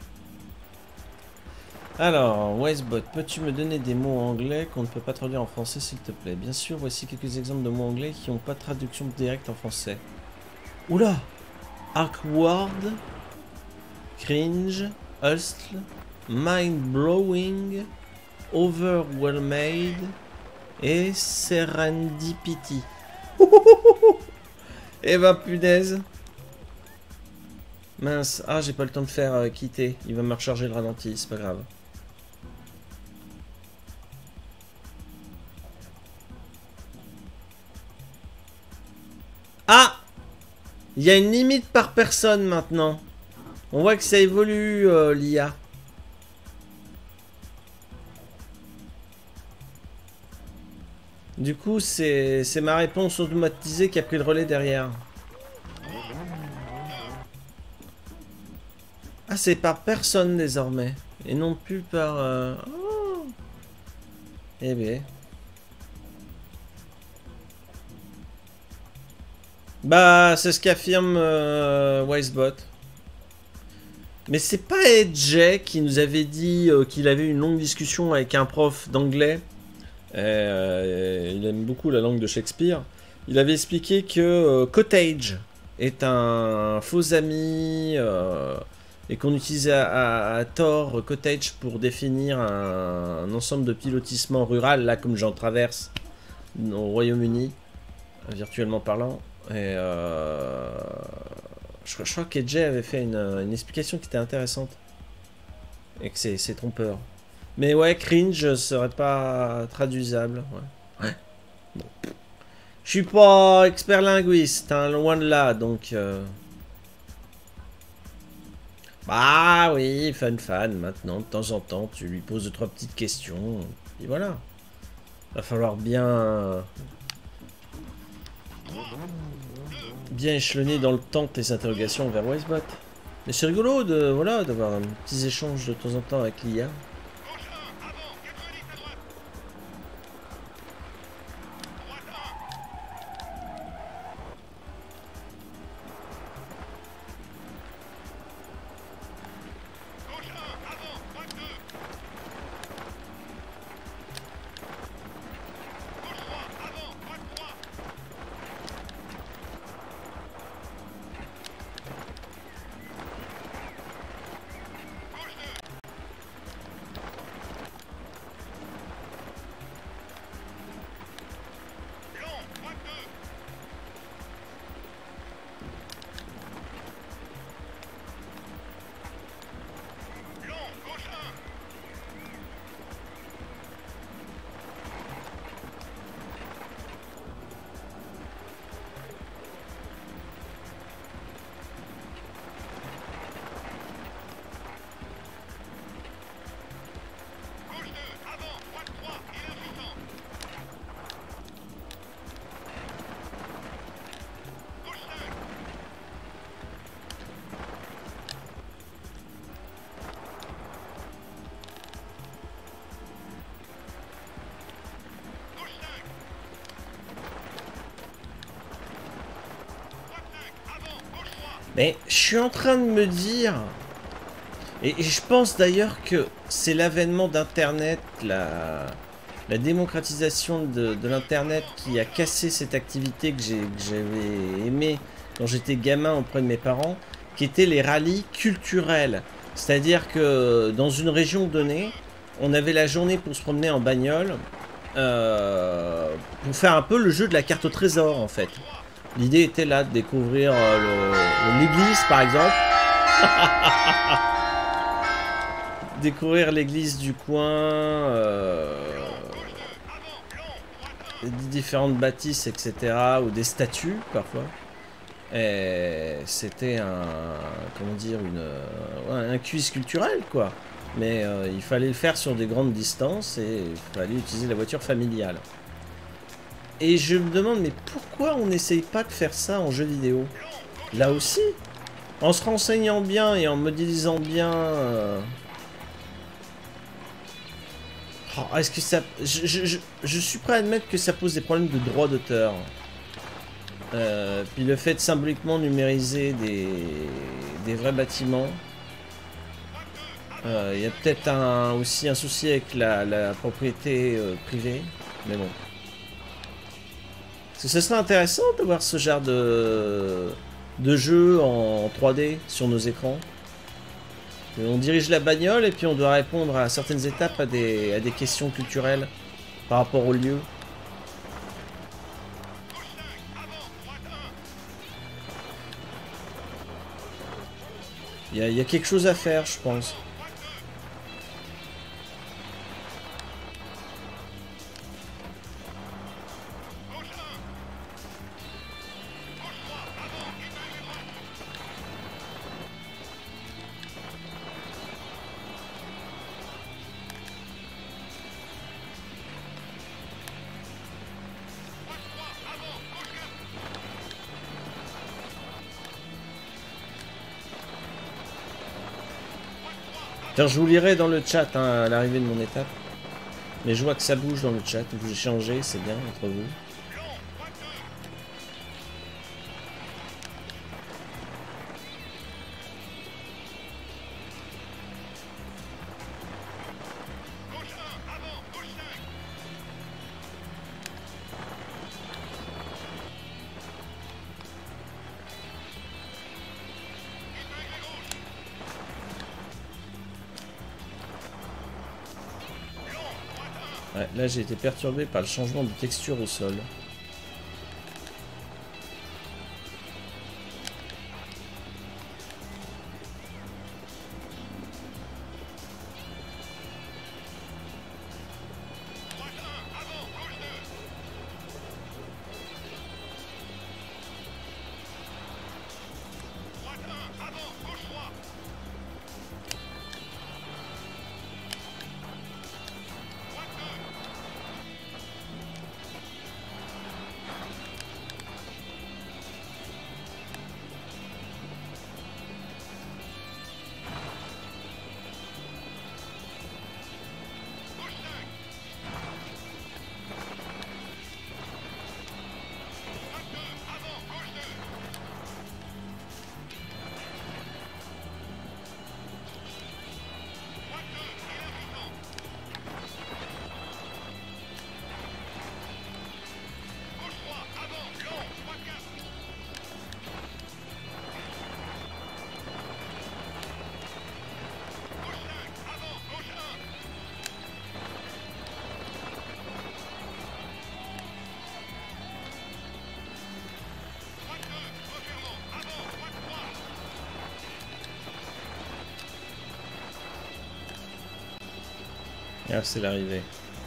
Alors, Wisebot, peux-tu me donner des mots anglais qu'on ne peut pas traduire en français, s'il te plaît? Bien sûr, voici quelques exemples de mots anglais qui n'ont pas de traduction directe en français. Oula! Awkward, cringe, hustle, mind-blowing, overwhelmed et serendipity. Eh ben, punaise! Mince, ah, j'ai pas le temps de faire quitter. Il va me recharger le ralenti, c'est pas grave. Ah! Il y a une limite par personne maintenant. On voit que ça évolue, l'IA. Du coup, c'est ma réponse automatisée qui a pris le relais derrière. Ah, c'est par personne désormais. Et non plus par... Oh. Eh bien. Bah, c'est ce qu'affirme Wisebot. Mais c'est pas Edge qui nous avait dit qu'il avait une longue discussion avec un prof d'anglais. Il aime beaucoup la langue de Shakespeare. Il avait expliqué que Cottage est un faux ami et qu'on utilisait à tort Cottage pour définir un ensemble de petits lotissements rural, là comme j'en traverse au Royaume-Uni, virtuellement parlant. Et je crois qu'Edge avait fait une explication qui était intéressante. Et que c'est trompeur. Mais ouais, cringe serait pas traduisable. Ouais. Bon. Je suis pas expert linguiste, hein, loin de là, donc... Bah oui, fan, maintenant, de temps en temps, tu lui poses 2-3 petites questions. Et voilà. Va falloir bien échelonner dans le temps tes interrogations vers Wisebot. Mais c'est rigolo de voilà d'avoir un petit échange de temps en temps avec l'IA. Mais je suis en train de me dire, et je pense d'ailleurs que c'est l'avènement d'Internet, la démocratisation de l'Internet qui a cassé cette activité que j'avais aimée quand j'étais gamin auprès de mes parents, qui étaient les rallyes culturels. C'est-à-dire que dans une région donnée, on avait la journée pour se promener en bagnole, pour faire un peu le jeu de la carte au trésor en fait. L'idée était là de découvrir l'église par exemple. Découvrir l'église du coin, différentes bâtisses, etc. Ou des statues parfois. Et c'était un quiz culturel quoi. Mais il fallait le faire sur des grandes distances et il fallait utiliser la voiture familiale. Et je me demande, mais pourquoi on n'essaye pas de faire ça en jeu vidéo? Là aussi, en se renseignant bien et en modélisant bien... Oh, est-ce que ça... Je suis prêt à admettre que ça pose des problèmes de droit d'auteur. Puis le fait de symboliquement numériser des vrais bâtiments. Il y a peut-être aussi un souci avec la propriété privée. Mais bon. Parce que ce serait intéressant de voir ce genre de jeu en 3D sur nos écrans. On dirige la bagnole et puis on doit répondre à certaines étapes à des questions culturelles par rapport au lieu. Il y a quelque chose à faire, je pense. Tiens, je vous lirai dans le chat hein, à l'arrivée de mon étape. Mais je vois que ça bouge dans le chat. Vous échangez, c'est bien entre vous. Ouais, là j'ai été perturbé par le changement de texture au sol. Ah, c'est l'arrivée.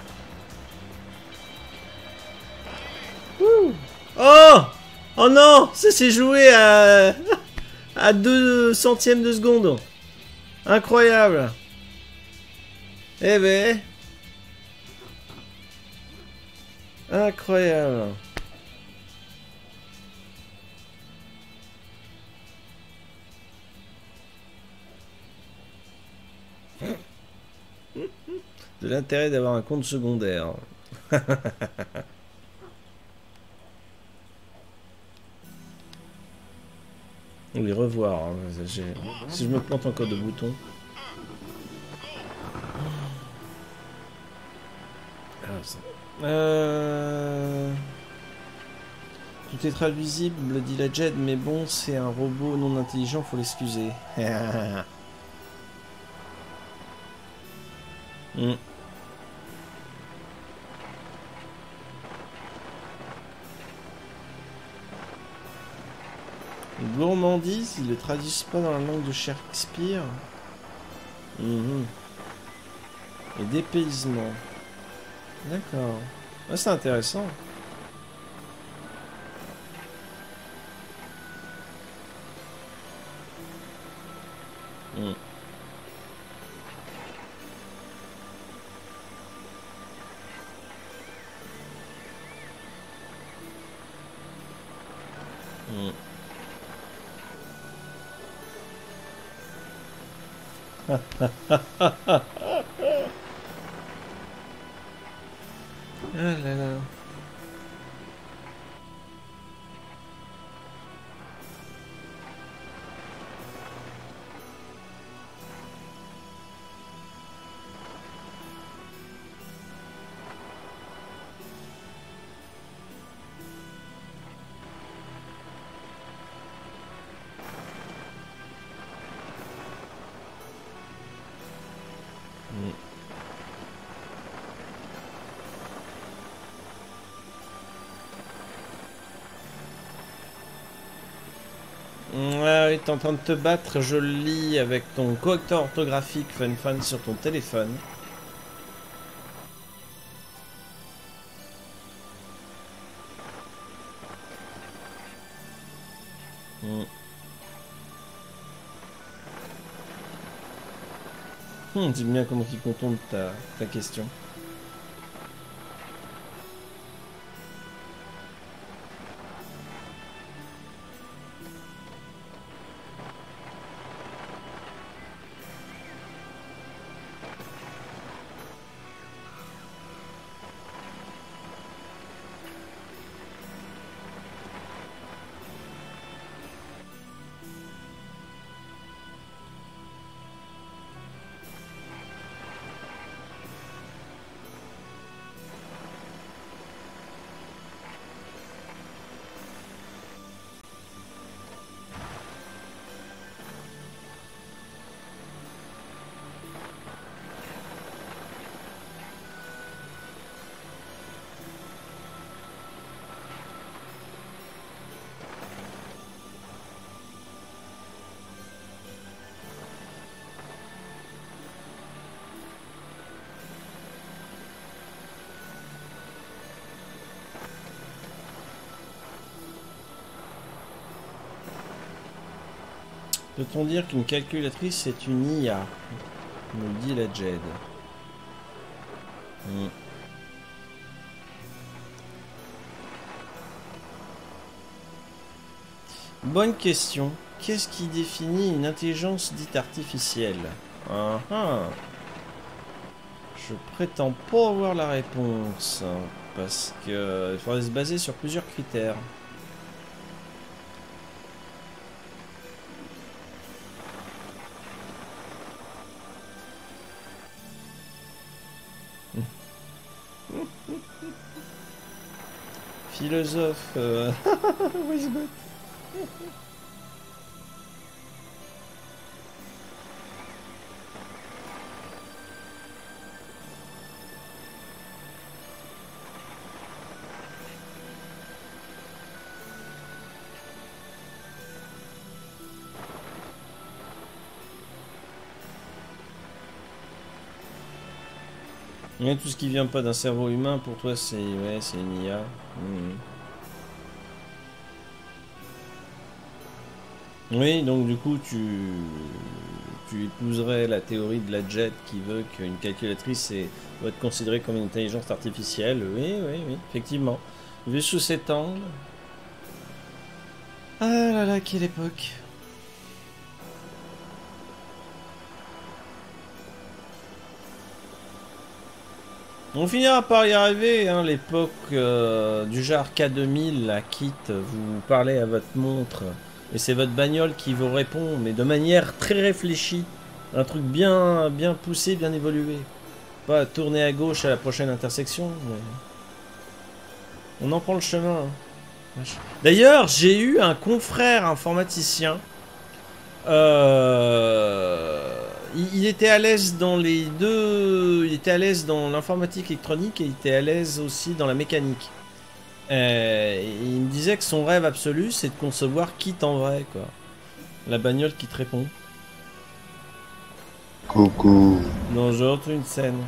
Ouh. Oh! Oh non! Ça s'est joué à 2 centièmes de seconde. Incroyable! Eh ben... Incroyable! De l'intérêt d'avoir un compte secondaire. On les revoir. Hein. Si je me plante encore de boutons. Alors, ça... Tout est traduisible, dit la Jed, mais bon, c'est un robot non intelligent, faut l'excuser. Gourmandise, ils le traduisent pas dans la langue de Shakespeare. Et dépaysement. D'accord. Ah, c'est intéressant. Ah là là. Ouais, oui, t'es en train de te battre, je le lis avec ton correcteur orthographique FunFan sur ton téléphone. J'aime bien comment il contourne ta question. Peut-on dire qu'une calculatrice est une IA? Nous dit la Jed. Bonne question. Qu'est-ce qui définit une intelligence dite artificielle? Je prétends pas avoir la réponse. Parce que il faudrait se baser sur plusieurs critères. Philosophe. Wisbot. Mais tout ce qui vient pas d'un cerveau humain, pour toi, c'est une IA. Oui, donc du coup, tu épouserais la théorie de la Jet qui veut qu'une calculatrice doit être considérée comme une intelligence artificielle. Oui, effectivement. Vu sous cet angle. Ah là là, quelle époque! On finira par y arriver, hein, l'époque du genre K2000, la kit, vous parlez à votre montre, et c'est votre bagnole qui vous répond, mais de manière très réfléchie. Un truc bien poussé, bien évolué. Pas tourner à gauche à la prochaine intersection, mais... On en prend le chemin. Hein. D'ailleurs, j'ai eu un confrère informaticien. Il était à l'aise dans les deux. Il était à l'aise dans l'informatique électronique et il était à l'aise aussi dans la mécanique. Il me disait que son rêve absolu, c'est de concevoir Kit en vrai, quoi. La bagnole qui te répond. Coucou. Bonjour, une scène.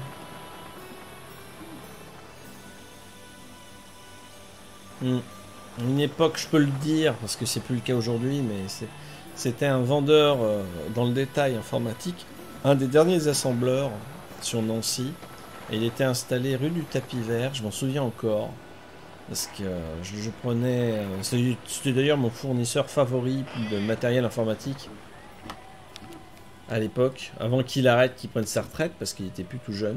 Une époque, je peux le dire, parce que c'est plus le cas aujourd'hui, mais c'était un vendeur dans le détail informatique, un des derniers assembleurs sur Nancy, et il était installé rue du Tapis Vert, je m'en souviens encore, parce que je prenais... C'était d'ailleurs mon fournisseur favori de matériel informatique, à l'époque, avant qu'il arrête, qu'il prenne sa retraite, parce qu'il était plus tout jeune.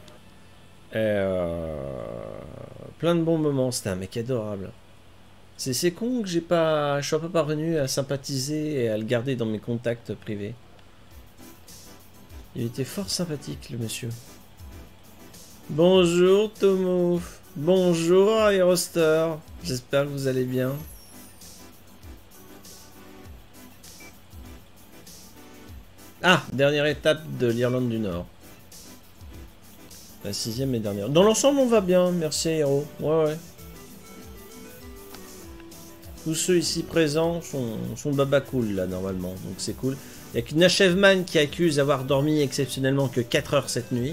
Plein de bons moments, c'était un mec adorable. C'est con que je sois pas parvenu à sympathiser et à le garder dans mes contacts privés. Il était fort sympathique, le monsieur. Bonjour Tomouf. Bonjour Aeroster. J'espère que vous allez bien. Ah, dernière étape de l'Irlande du Nord. La 6ème et dernière. Dans l'ensemble, on va bien. Merci Aero. Ouais. Tous ceux ici présents sont baba cool là normalement, donc c'est cool. Il n'y a qu'une Achèveman qui accuse d'avoir dormi exceptionnellement que 4 heures cette nuit.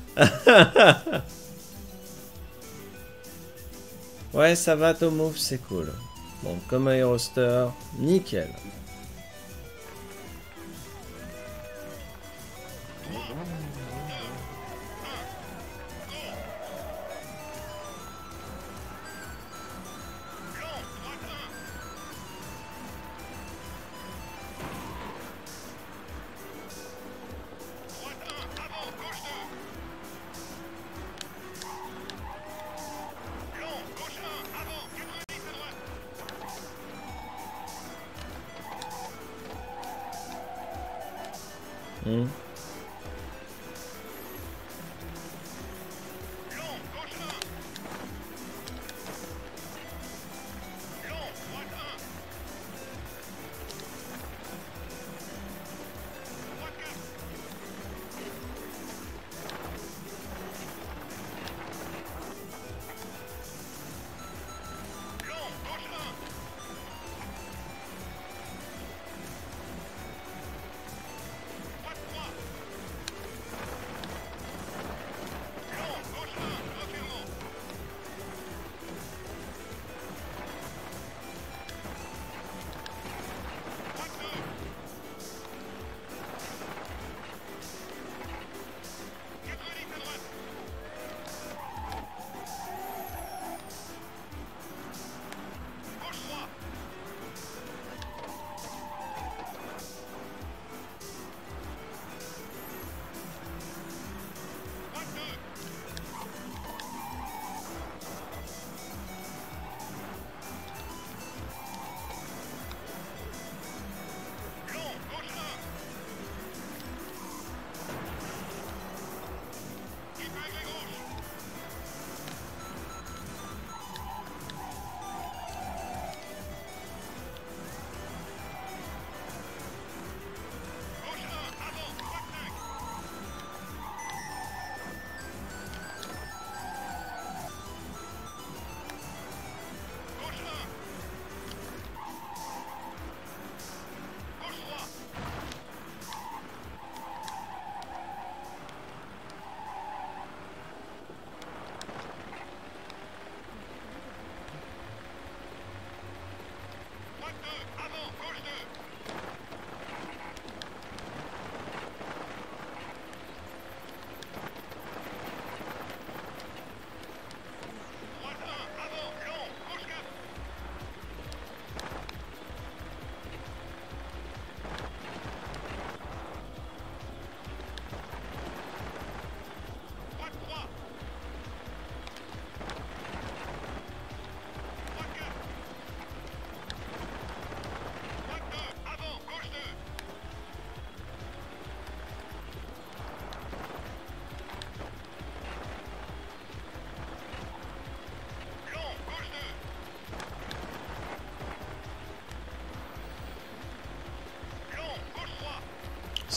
Ouais, ça va Tomouf, c'est cool. Bon, comme Aeroster, nickel.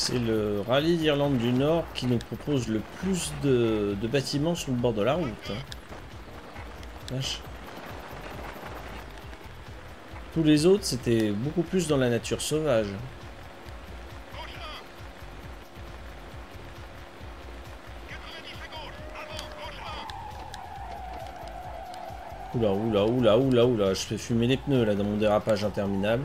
C'est le rallye d'Irlande du Nord qui nous propose le plus de bâtiments sur le bord de la route. Hein. Vache. Tous les autres, c'était beaucoup plus dans la nature sauvage. Oula, oula, oula, oula, oula, je fais fumer les pneus là dans mon dérapage interminable.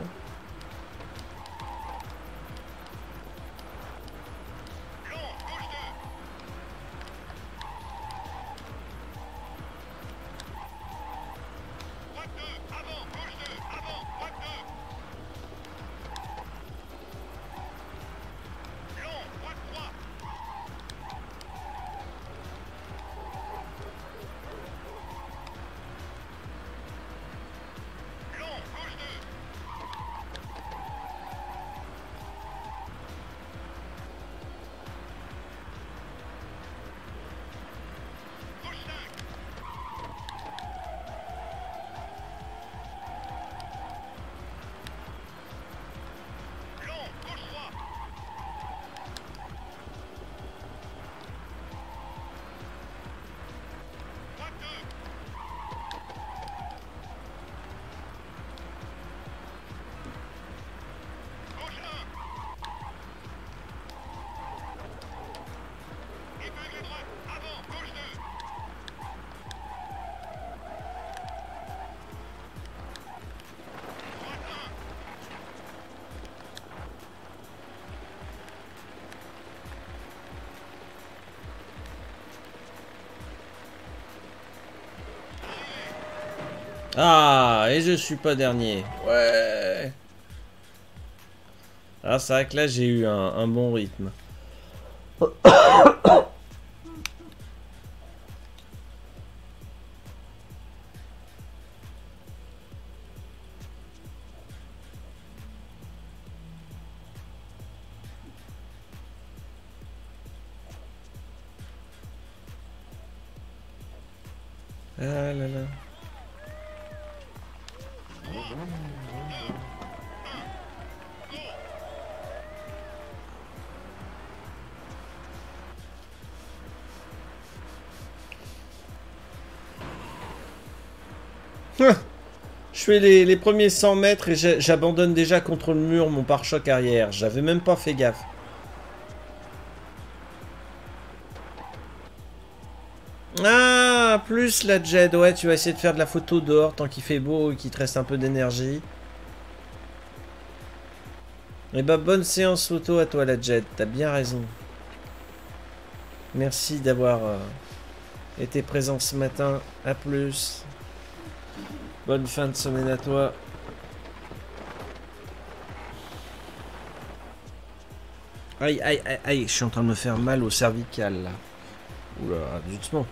Ah, et je suis pas dernier. Ouais. Ah, c'est vrai que là, j'ai eu un bon rythme. Ah là là. Je fais les premiers 100 mètres et j'abandonne déjà contre le mur mon pare-choc arrière. J'avais même pas fait gaffe. Ah, plus la Jed. Ouais, tu vas essayer de faire de la photo dehors tant qu'il fait beau et qu'il te reste un peu d'énergie. Eh bah, bonne séance photo à toi, la Jed. T'as bien raison. Merci d'avoir été présent ce matin. À plus. Bonne fin de semaine à toi. Aïe, aïe, aïe, aïe. Je suis en train de me faire mal au cervical, là. Oula, doucement.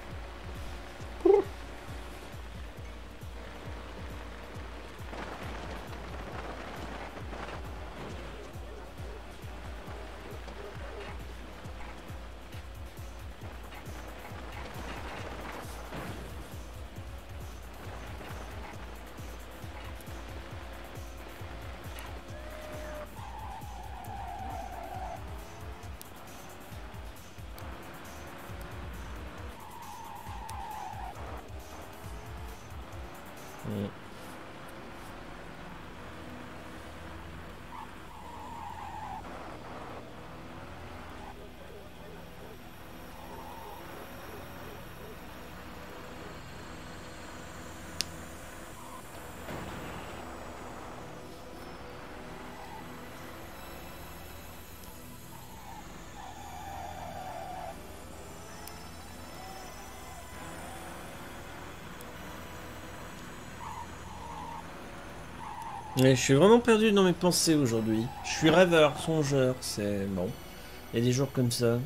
Mais je suis vraiment perdu dans mes pensées aujourd'hui. Je suis rêveur, songeur, c'est bon. Il y a des jours comme ça.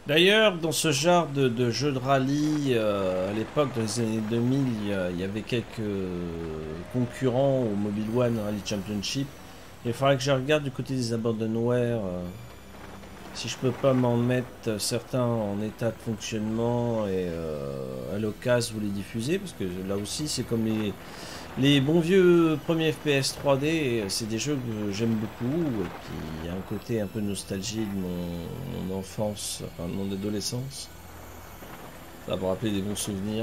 D'ailleurs, dans ce genre de jeu de rallye, à l'époque, dans les années 2000, il y avait quelques concurrents au Mobile One Rally Championship. Il faudrait que je regarde du côté des abandonware si je peux pas m'en mettre certains en état de fonctionnement et à l'occasion vous les diffuser, parce que là aussi c'est comme les bons vieux premiers FPS 3D, c'est des jeux que j'aime beaucoup, et puis il y a un côté un peu nostalgie de mon enfance, enfin de mon adolescence. Ça va me rappeler des bons souvenirs.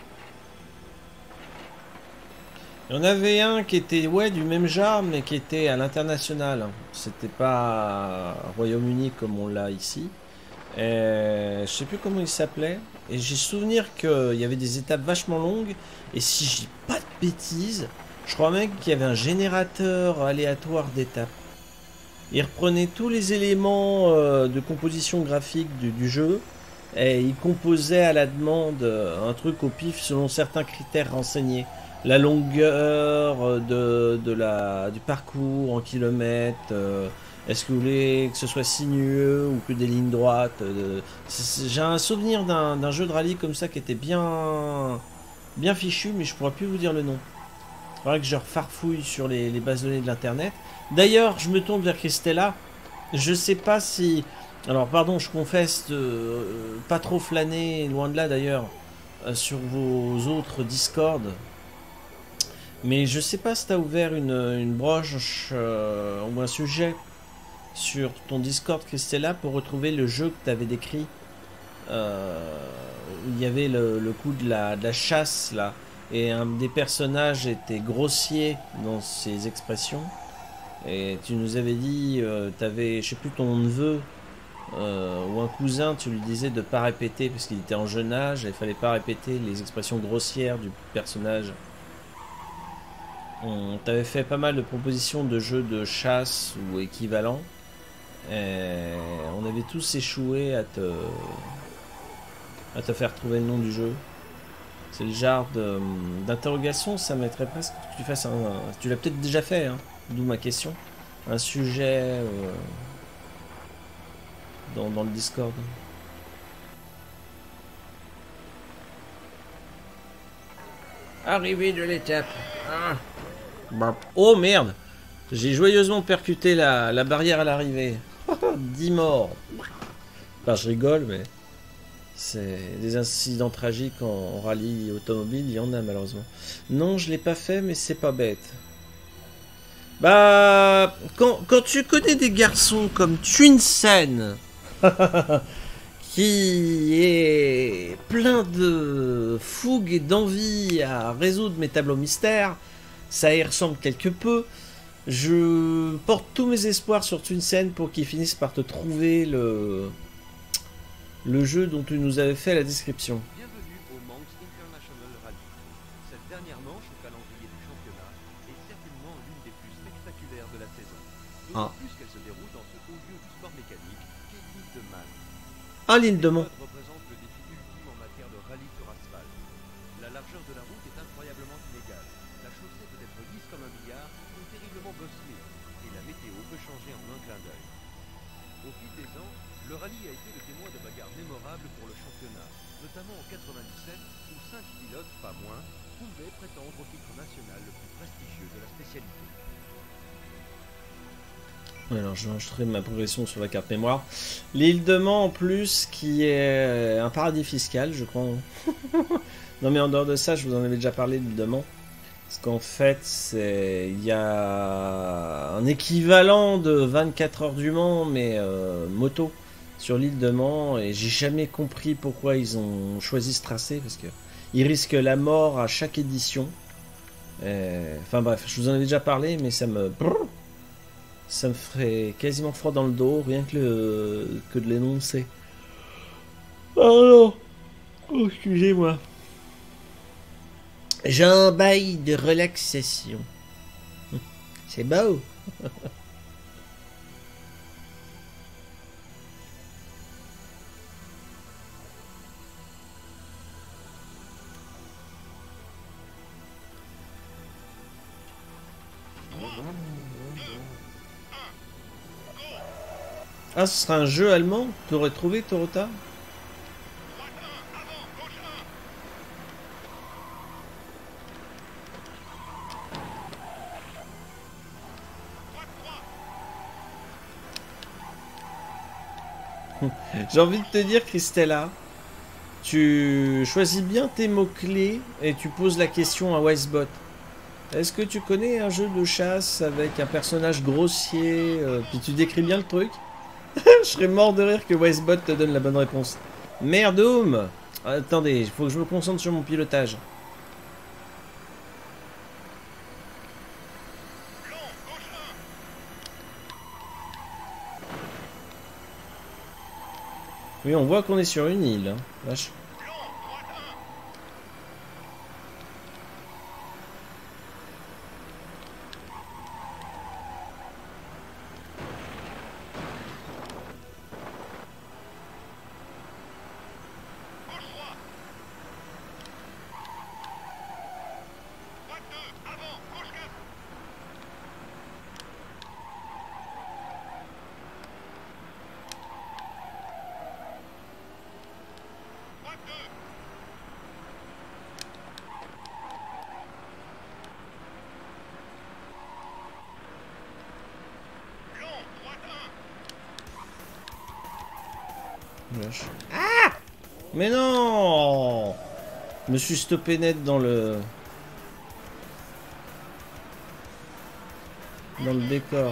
Il y en avait un qui était ouais, du même genre, mais qui était à l'international. C'était pas Royaume-Uni comme on l'a ici. Je sais plus comment il s'appelait. Et j'ai souvenir qu'il y avait des étapes vachement longues. Et si je dis pas de bêtises, je crois même qu'il y avait un générateur aléatoire d'étapes. Il reprenait tous les éléments de composition graphique du jeu. Et il composait à la demande un truc au pif selon certains critères renseignés. La longueur du parcours en kilomètres. Est-ce que vous voulez que ce soit sinueux ou que des lignes droites j'ai un souvenir d'un jeu de rallye comme ça qui était bien fichu, mais je pourrais plus vous dire le nom. Il faudrait que je refarfouille sur les bases de données de l'internet. D'ailleurs, je me tourne vers Christella. Je sais pas si... Alors, pardon, je confesse de pas trop flâner, loin de là d'ailleurs, sur vos autres Discord. Mais je sais pas si tu as ouvert une broche ou un sujet sur ton Discord Christella pour retrouver le jeu que tu avais décrit. Où il y avait le coup de la chasse là. Et un des personnages était grossier dans ses expressions. Et tu nous avais dit, tu avais, je sais plus, ton neveu ou un cousin, tu lui disais de pas répéter parce qu'il était en jeune âge et il fallait pas répéter les expressions grossières du personnage. On t'avait fait pas mal de propositions de jeux de chasse ou équivalents. Et on avait tous échoué à te faire trouver le nom du jeu. C'est le genre d'interrogation, ça mettrait presque que tu fasses un... Tu l'as peut-être déjà fait, hein, d'où ma question. Un sujet dans le Discord. Arrivée de l'étape. Ah. Oh merde! J'ai joyeusement percuté la barrière à l'arrivée. 10 morts. Enfin, je rigole, mais c'est des incidents tragiques en rallye automobile, il y en a malheureusement. Non, je l'ai pas fait, mais c'est pas bête. Bah, quand tu connais des garçons comme Twinsen, qui est plein de fougue et d'envie à résoudre mes tableaux mystères, ça y ressemble quelque peu. Je porte tous mes espoirs sur Twinsen pour qu'il finisse par te trouver le jeu dont tu nous avais fait la description. Bienvenue au Manx International Rally. Cette dernière manche au calendrier du championnat est certainement l'une des plus spectaculaires de la saison. D'autant plus qu'elle se déroule dans ce haut lieu du sport mécanique qu'est l'île de Man. Ah, l'île de Man. Représente le défi ultime en matière de rallye sur asphalte. La largeur de la route est incroyablement inégale. La chaussée peut être lisse comme un billard ou terriblement bosselée. Et la météo peut changer en un clin d'œil. Au fil des ans, le rallye a été le témoin de bagarres mémorables pour le championnat, notamment en 97 où 5 pilotes, pas moins, pouvaient prétendre au titre national le plus prestigieux de la spécialité. Alors je vais enregistrer ma progression sur la carte mémoire. L'île de Man en plus qui est un paradis fiscal je crois. Non mais en dehors de ça je vous en avais déjà parlé de l'île de Man. Parce qu'en fait il y a un équivalent de 24 heures du Mans mais moto sur l'île de Man. Et j'ai jamais compris pourquoi ils ont choisi ce tracé. Parce que ils risquent la mort à chaque édition. Enfin bref je vous en avais déjà parlé mais ça me ferait quasiment froid dans le dos, rien que de l'énoncer. Oh non! Oh, excusez-moi. J'ai un bail de relaxation. C'est beau! Ah, ce sera un jeu allemand? T'aurais trouvé, Torota? J'ai envie de te dire, Christella, tu choisis bien tes mots-clés et tu poses la question à Wisebot. Est-ce que tu connais un jeu de chasse avec un personnage grossier, puis tu décris bien le truc? Je serais mort de rire que Wisebot te donne la bonne réponse. Merdoum! Attendez, il faut que je me concentre sur mon pilotage. Oui, on voit qu'on est sur une île. Hein. Vache. Vache. Ah! Mais non! Je me suis stoppé net dans le... dans le décor.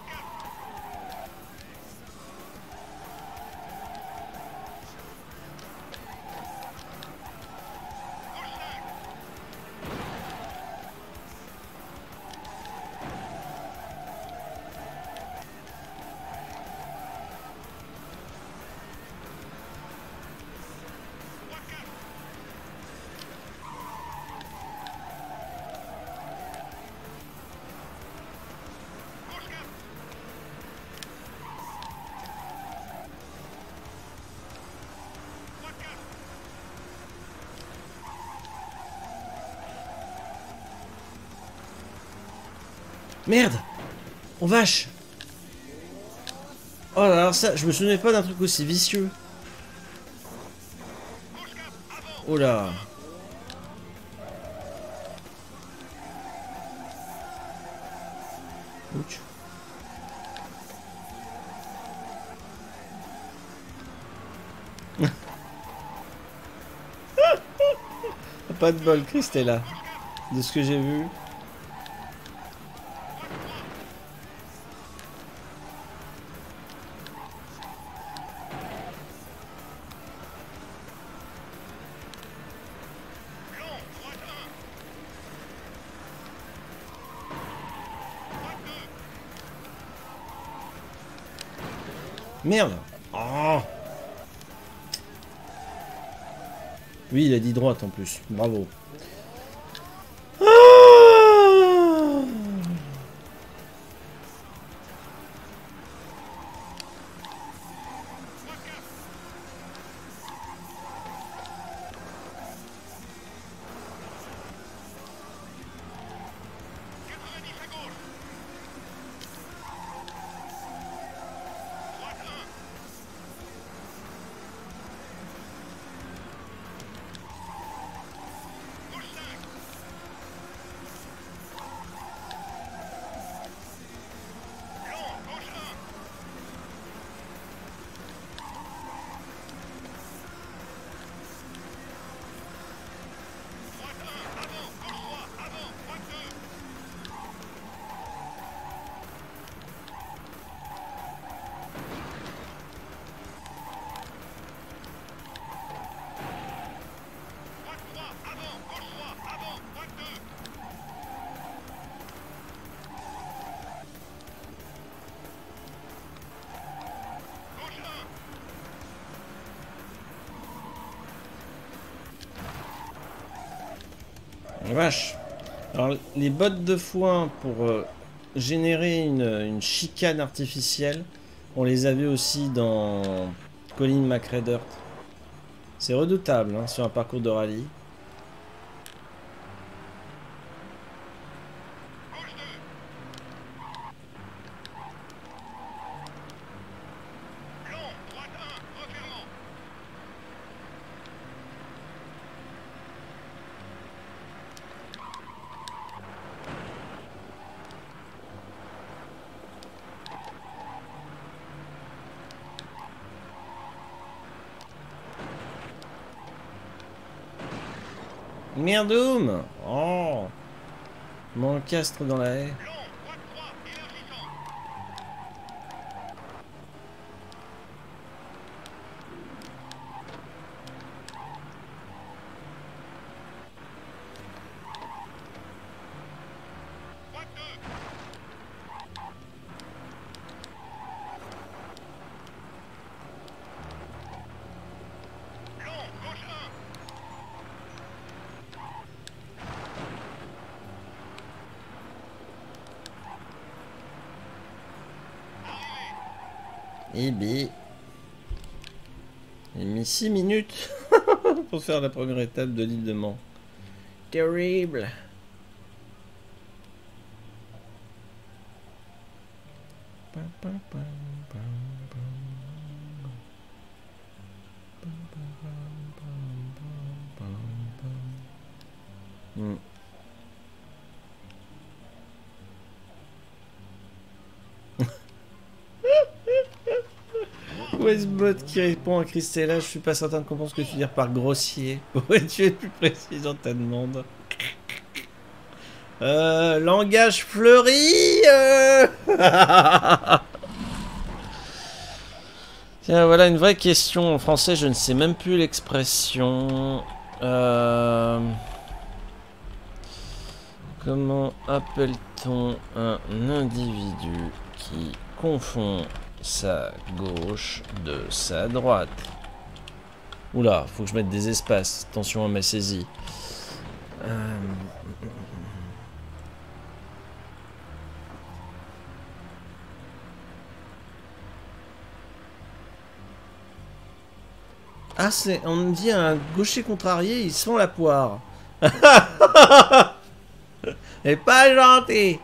Merde! Oh vache! Oh alors ça, je me souvenais pas d'un truc aussi vicieux. Oh là! Ouch. Pas de bol, Christella. De ce que j'ai vu. Merde! Oh! Oui, il a dit droite en plus. Bravo. Ah! Vache. Alors, les bottes de foin pour générer une chicane artificielle, on les avait aussi dans Colin McRae. C'est redoutable hein, sur un parcours de rallye. Merdoum. Oh. M'encastre dans la haie. Eh bien, il a mis 6 minutes pour faire la première étape de l'île de Man. Terrible. Westbot qui répond à Christella, je suis pas certain de comprendre ce que tu veux dire par grossier. Pourrais-tu être plus précis dans ta demande? Langage fleuri. Tiens, voilà une vraie question. En français, je ne sais même plus l'expression. Comment appelle-t-on un individu qui confond sa gauche de sa droite? Oula, faut que je mette des espaces. Attention à ma saisie. Ah, c'est... On dit un gaucher contrarié, il sent la poire. C'est pas gentil.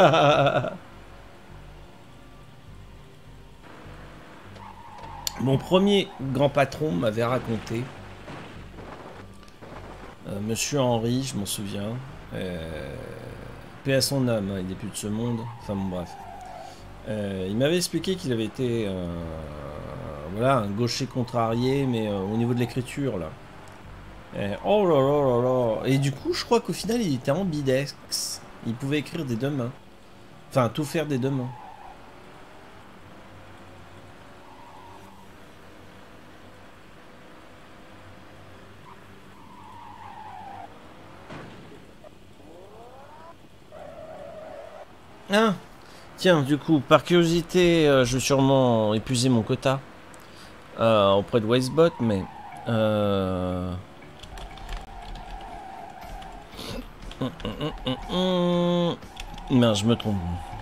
Mon premier grand patron m'avait raconté, Monsieur Henri, je m'en souviens, paix à son âme, hein, il n'est plus de ce monde, enfin bon bref. Il m'avait expliqué qu'il avait été voilà, un gaucher contrarié, mais au niveau de l'écriture là. Oh là là là là. Et du coup, je crois qu'au final, il était ambidex. Il pouvait écrire des deux mains. Enfin, tout faire des deux mains. Ah, tiens, du coup, par curiosité, je vais sûrement épuiser mon quota auprès de Wastebot, mais... Non, je me trompe.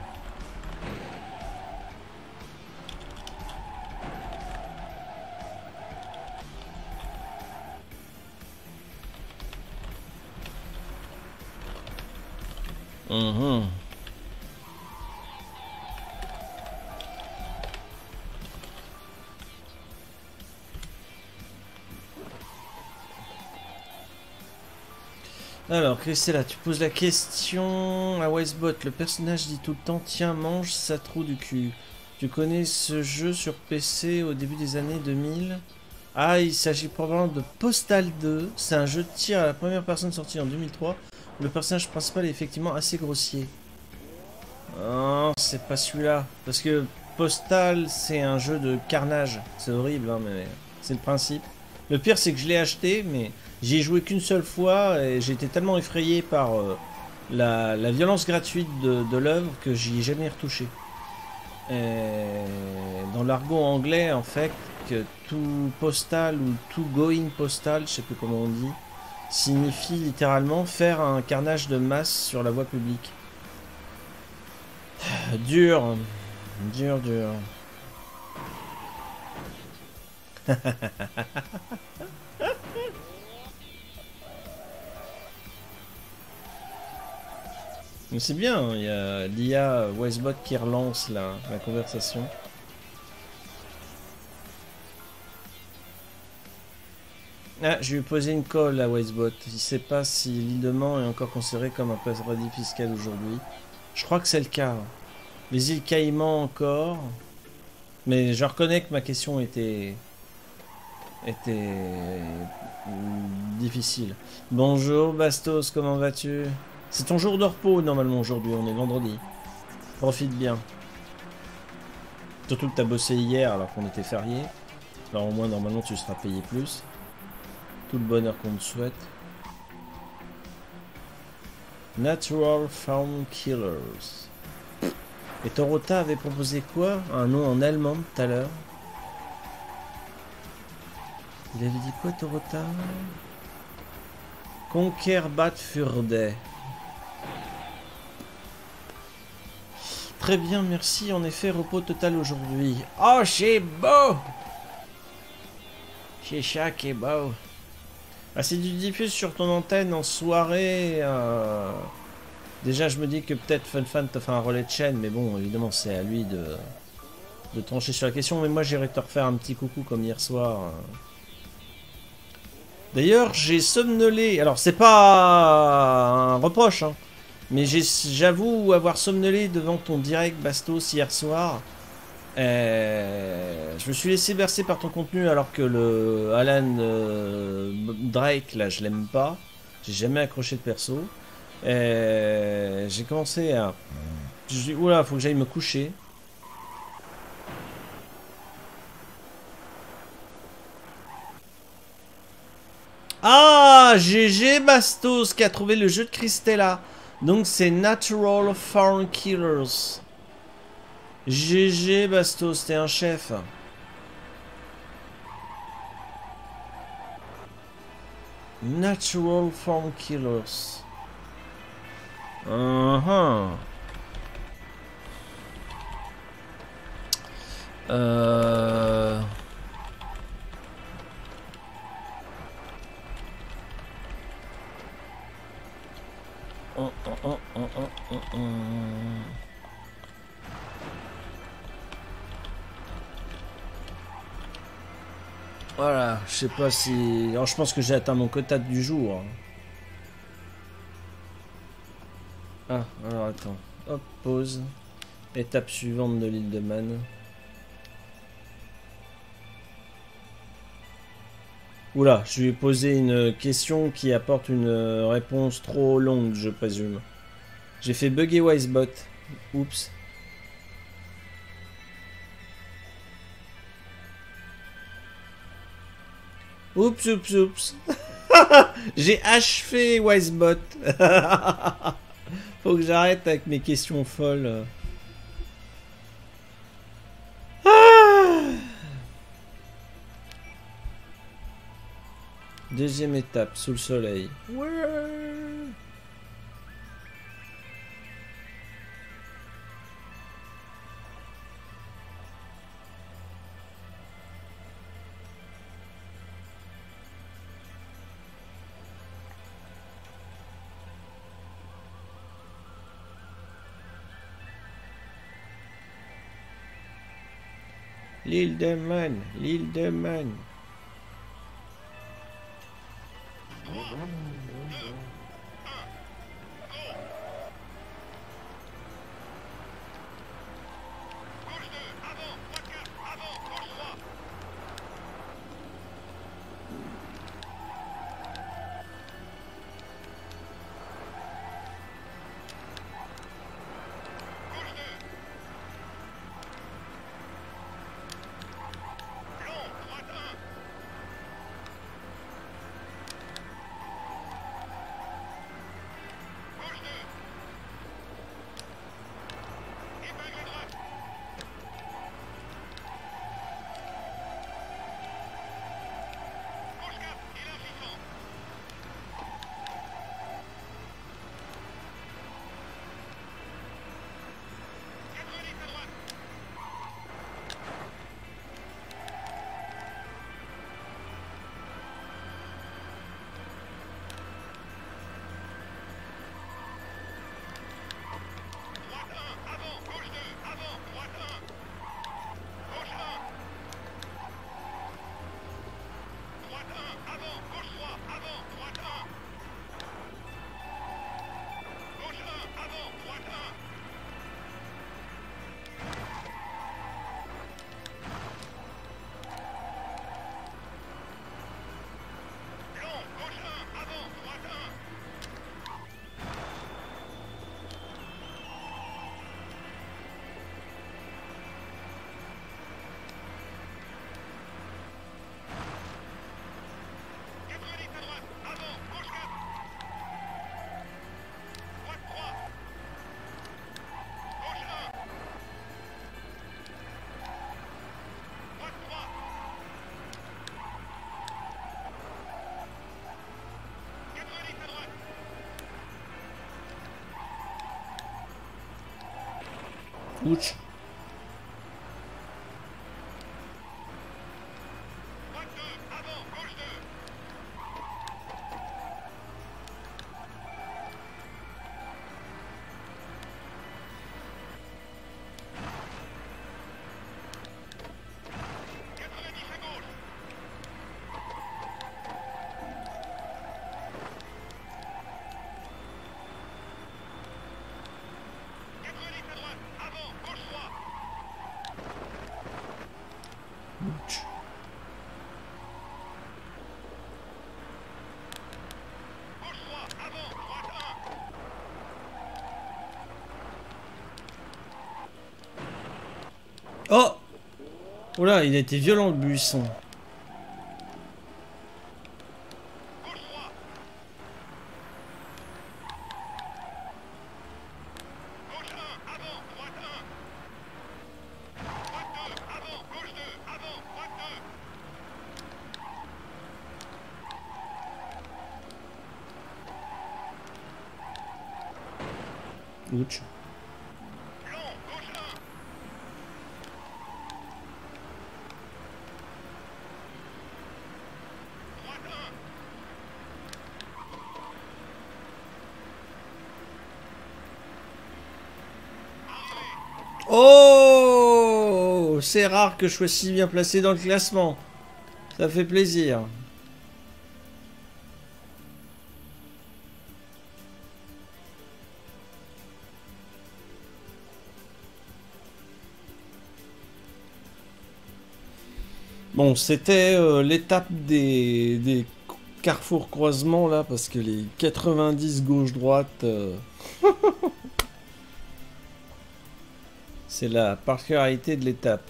Alors, Christella, tu poses la question à Wastebot. Le personnage dit tout le temps: tiens, mange, ça trou du cul. Tu connais ce jeu sur PC au début des années 2000? Ah, il s'agit probablement de Postal 2. C'est un jeu de tir à la première personne sorti en 2003. Le personnage principal est effectivement assez grossier. Oh, c'est pas celui-là. Parce que Postal, c'est un jeu de carnage. C'est horrible, hein, mais c'est le principe. Le pire, c'est que je l'ai acheté, mais j'y ai joué qu'une seule fois et j'ai été tellement effrayé par la violence gratuite de l'œuvre que j'y ai jamais retouché. Et dans l'argot anglais, en fait, que tout postal ou tout going postal, je sais plus comment on dit, signifie littéralement faire un carnage de masse sur la voie publique. Dur, dur, dur. Mais c'est bien, hein, il y a l'IA Wastebot qui relance la conversation. Ah, je lui ai posé une colle à Wastebot. Il ne sait pas si l'île de Man est encore considérée comme un paradis fiscal aujourd'hui. Je crois que c'est le cas. Les îles Caïmans encore. Mais je reconnais que ma question était était difficile. Bonjour Bastos, comment vas-tu? C'est ton jour de repos normalement aujourd'hui, on est vendredi. Profite bien. Surtout que t'as bossé hier alors qu'on était férié. Alors au moins normalement tu seras payé plus. Tout le bonheur qu'on te souhaite. Natural Farm Killers. Et Torota avait proposé quoi? Un nom en allemand tout à l'heure. Il avait dit quoi Torota? Conquer Furde. Très bien, merci. En effet, repos total aujourd'hui. Oh, c'est beau! C'est ça qui est beau. Ah, si tu diffuses sur ton antenne en soirée... Déjà, je me dis que peut-être FunFan te fait un relais de chaîne, mais bon, évidemment, c'est à lui de trancher sur la question. Mais moi, j'irai te refaire un petit coucou comme hier soir. D'ailleurs, j'ai somnolé. Alors, c'est pas un reproche, hein, mais j'avoue avoir somnolé devant ton direct Bastos hier soir. Je me suis laissé bercer par ton contenu alors que le Alan Drake, là, je l'aime pas. J'ai jamais accroché de perso. J'ai commencé à... Je dis, oula, faut que j'aille me coucher. Ah, GG Bastos qui a trouvé le jeu de Christella. Donc c'est Natural Farm Killers. GG Bastos, t'es un chef. Natural Farm Killers. Voilà, je sais pas si... Alors, je pense que j'ai atteint mon quota du jour. Ah, alors attends. Hop, pause. Étape suivante de l'île de Man. Oula, je lui ai posé une question qui apporte une réponse trop longue, je présume. J'ai fait bugger Wisebot. Oups. Oups, oups, oups. J'ai achevé Wisebot. Faut que j'arrête avec mes questions folles. Deuxième étape, sous le soleil. Ouais. L'île de Man, l'île de Man. Ouch. Oh! Oula, il a été violent le buisson. Ouch. Oh! C'est rare que je sois si bien placé dans le classement. Ça fait plaisir. Bon, c'était l'étape des carrefours croisements là, parce que les 90 gauche-droite, c'est la particularité de l'étape.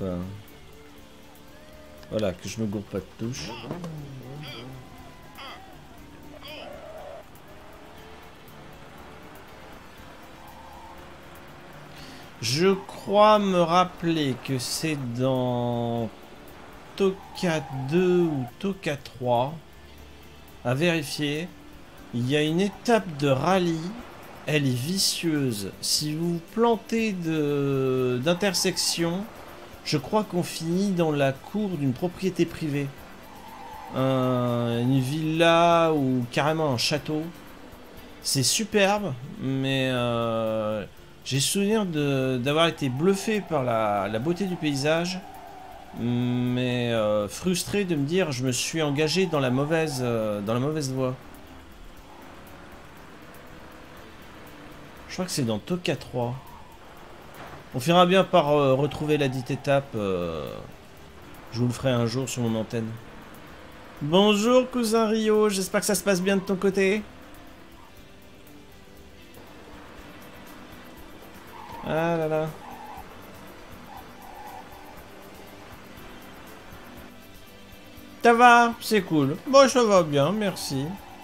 Voilà, que je me gourre pas de touche. Je crois me rappeler que c'est dans Toka 2 ou Toka 3, à vérifier. Il y a une étape de rallye, elle est vicieuse. Si vous vous plantez d'intersection, je crois qu'on finit dans la cour d'une propriété privée. Une villa ou carrément un château. C'est superbe, mais j'ai souvenir d'avoir été bluffé par la beauté du paysage. Mais frustré de me dire je me suis engagé dans la mauvaise voie. Je crois que c'est dans Toka 3. On finira bien par retrouver la dite étape. Je vous le ferai un jour sur mon antenne. Bonjour cousin Rio, j'espère que ça se passe bien de ton côté. Ah là là. Ça va, c'est cool. Bon, ça va bien, merci.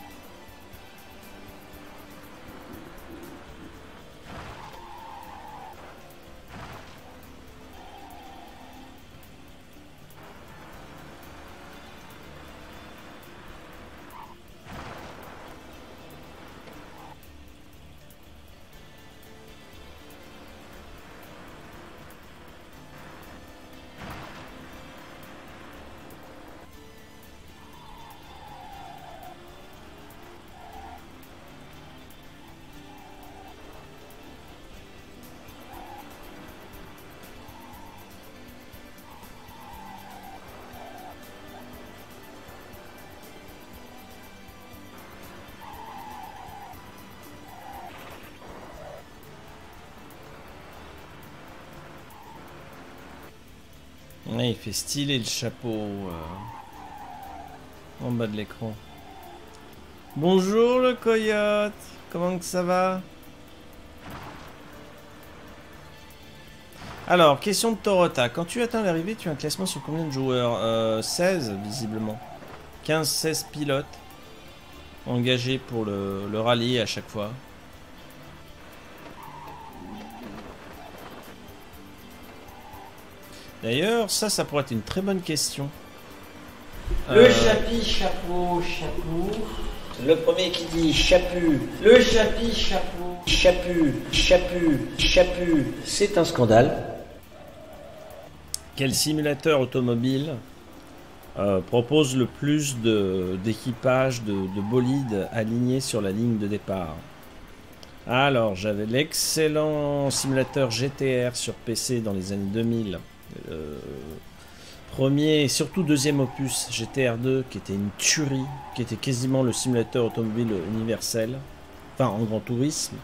Ouais, il fait stylé le chapeau en bas de l'écran. Bonjour le coyote, comment que ça va? Alors, question de Torota. Quand tu atteins l'arrivée, tu as un classement sur combien de joueurs? 16 visiblement. 15-16 pilotes engagés pour le rallye à chaque fois. D'ailleurs, ça pourrait être une très bonne question. Le chapi, chapeau, chapeau. Le premier qui dit chapu. Le chapi, chapeau. C'est un scandale. Quel simulateur automobile propose le plus d'équipage de bolides alignés sur la ligne de départ? Alors, j'avais l'excellent simulateur GTR sur PC dans les années 2000. Premier et surtout deuxième opus, GTR 2, qui était une tuerie, qui était quasiment le simulateur automobile universel, enfin en grand tourisme.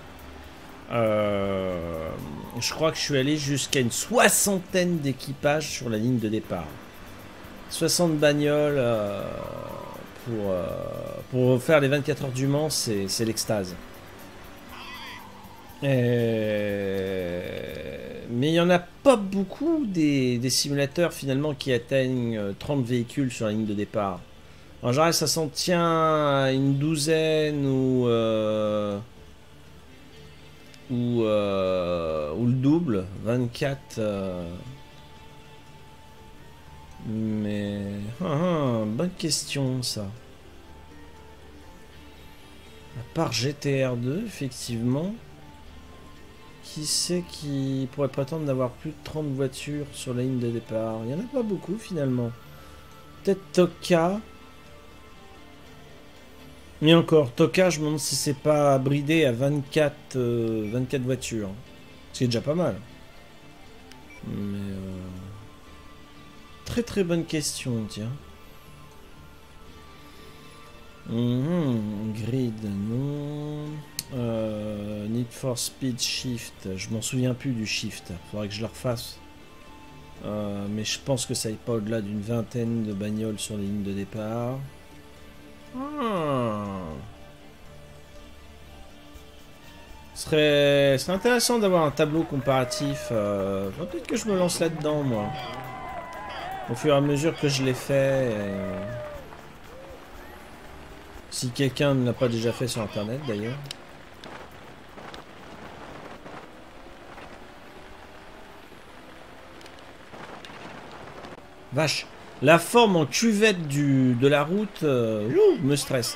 Je crois que je suis allé jusqu'à une 60aine d'équipages sur la ligne de départ. 60 bagnoles pour faire les 24 heures du Mans, c'est l'extase. Mais il n'y en a pas beaucoup des simulateurs finalement qui atteignent 30 véhicules sur la ligne de départ. En général, ça s'en tient à une douzaine ou le double, 24. Mais bonne question ça. À part GTR 2, effectivement. Qui c'est qui pourrait prétendre d'avoir plus de 30 voitures sur la ligne de départ? Il n'y en a pas beaucoup finalement. Peut-être Toka. Mais encore, Toka, je me demande si c'est pas bridé à 24 voitures. Ce qui est déjà pas mal. Mais très très bonne question, tiens. Grid, non. Need for Speed Shift, je m'en souviens plus du Shift, faudrait que je le refasse. Mais je pense que ça n'est pas au-delà d'une vingtaine de bagnoles sur les lignes de départ. Serait intéressant d'avoir un tableau comparatif. Peut-être que je me lance là-dedans, moi. Au fur et à mesure que je l'ai fait. Si quelqu'un ne l'a pas déjà fait sur internet d'ailleurs. Vache, la forme en cuvette de la route me stresse.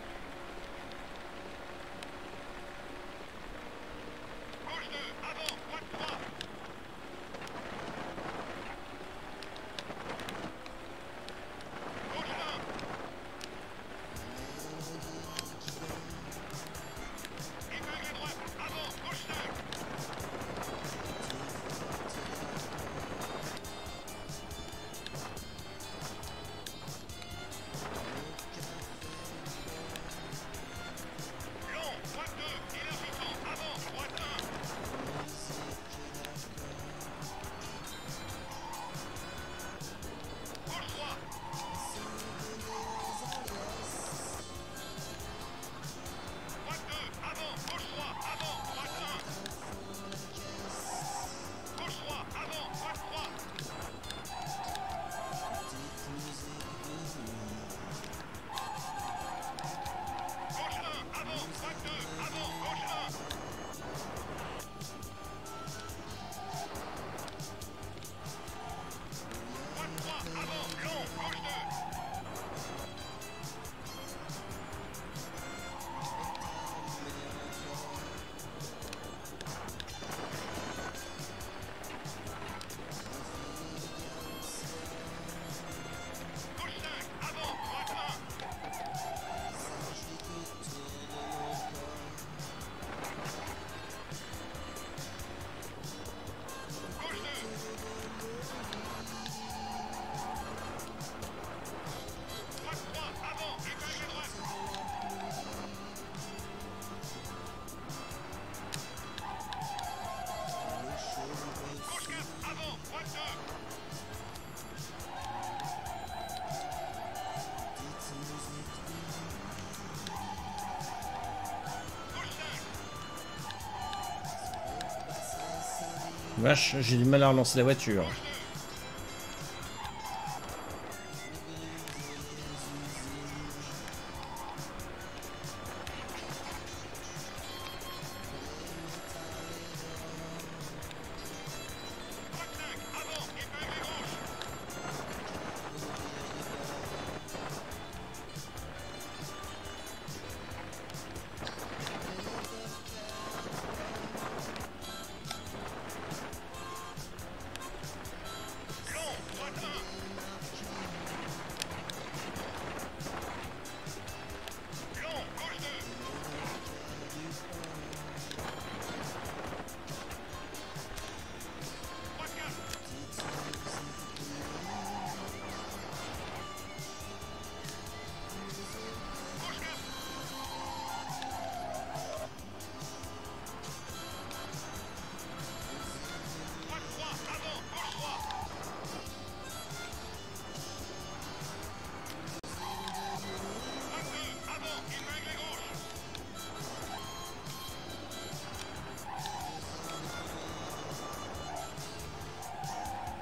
Vache, j'ai du mal à relancer la voiture.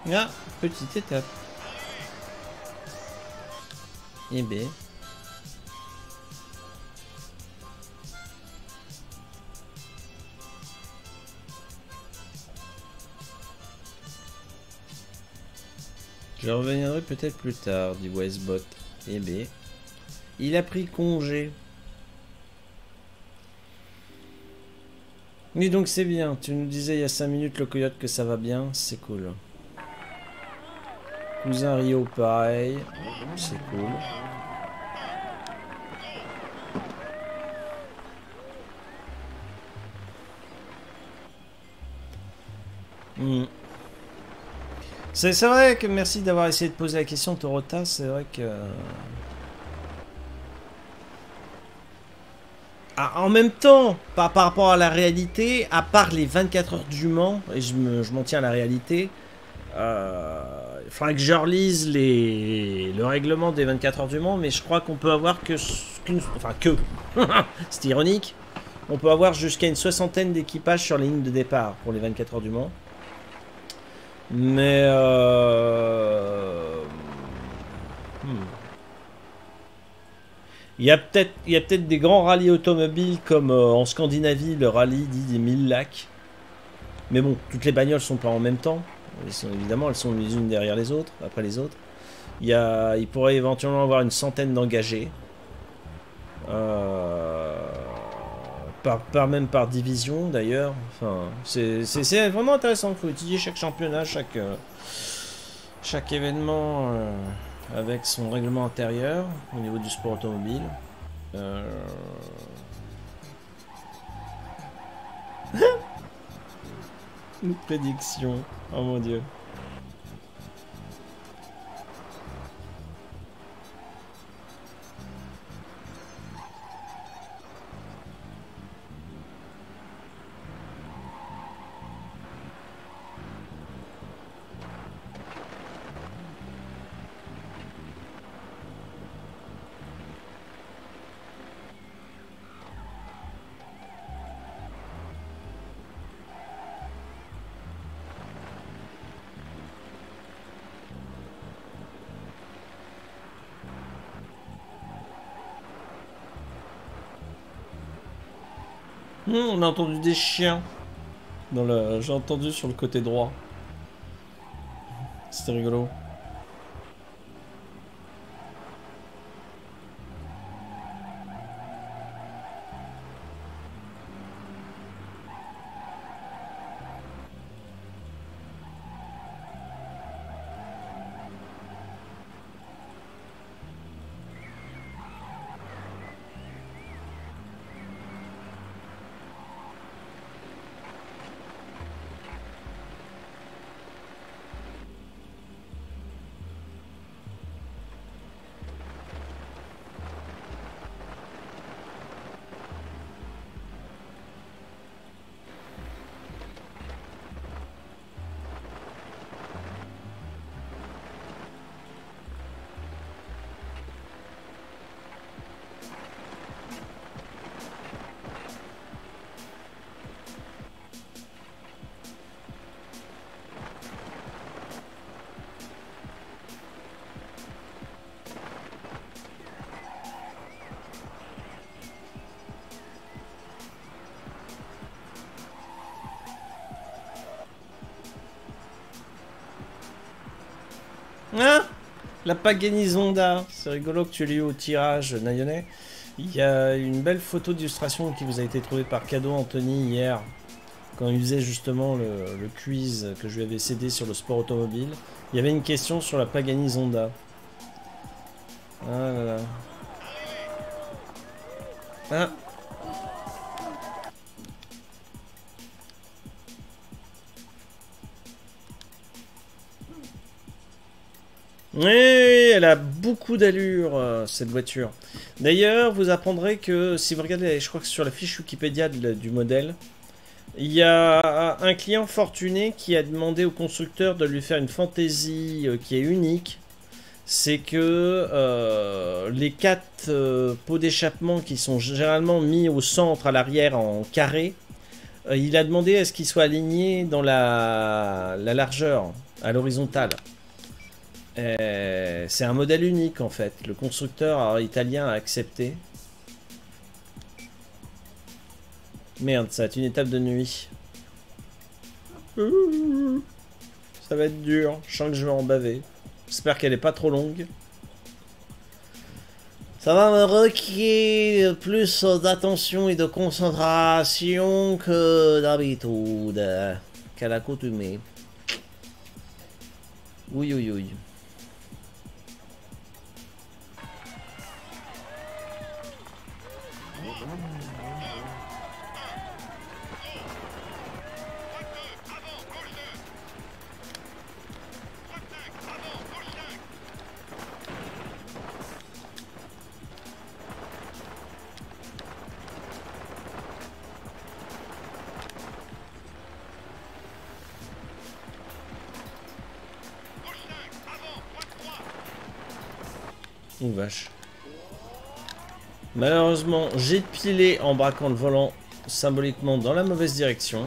Ah, petite étape. Eh ben. Je reviendrai peut-être plus tard, dit Westbot. Eh ben. Il a pris congé. Oui, donc c'est bien. Tu nous disais il y a 5 minutes, le coyote, que ça va bien. C'est cool. Cousin Rio, pareil. C'est cool. C'est vrai que merci d'avoir essayé de poser la question, Torota. C'est vrai que... Ah, en même temps, par rapport à la réalité, à part les 24 heures du Mans, et je m'en tiens à la réalité, il faudrait que je relise le règlement des 24 heures du Mans, mais je crois qu'on peut avoir c'est ironique, on peut avoir jusqu'à une 60aine d'équipages sur les lignes de départ pour les 24 heures du Mans. Mais il y a peut-être des grands rallyes automobiles comme en Scandinavie, le rallye dit des 1000 lacs. Mais bon, toutes les bagnoles sont pas en même temps. Évidemment, elles sont les unes derrière les autres, après les autres. Il pourrait éventuellement avoir une centaine d'engagés. Même par division d'ailleurs. Enfin, c'est vraiment intéressant. Il faut étudier chaque championnat, chaque événement avec son règlement intérieur au niveau du sport automobile. Une prédiction. Oh mon dieu. On a entendu des chiens. J'ai entendu sur le côté droit. C'était rigolo. Hein? La Pagani Zonda. C'est rigolo que tu l'aies eu au tirage, Nayonais. Il y a une belle photo d'illustration qui vous a été trouvée par Cadeau Anthony hier, quand il faisait justement le quiz que je lui avais cédé sur le sport automobile. Il y avait une question sur la Pagani Zonda. Ah là là. Ah. Oui, elle a beaucoup d'allure, cette voiture. D'ailleurs, vous apprendrez que, si vous regardez, je crois que sur la fiche Wikipédia du modèle, il y a un client fortuné qui a demandé au constructeur de lui faire une fantaisie qui est unique. C'est que les 4 pots d'échappement qui sont généralement mis au centre, à l'arrière, en carré, il a demandé à ce qu'ils soient alignés dans la largeur. à l'horizontale. C'est un modèle unique en fait. Le constructeur italien a accepté. Merde, ça va être une étape de nuit. Ça va être dur. Je sens que je vais en baver. J'espère qu'elle est pas trop longue. Ça va me requérir plus d'attention et de concentration que d'habitude. Qu'à l'accoutumée. Oui, oui, oui. Oh vache. Malheureusement, j'ai pilé en braquant le volant symboliquement dans la mauvaise direction.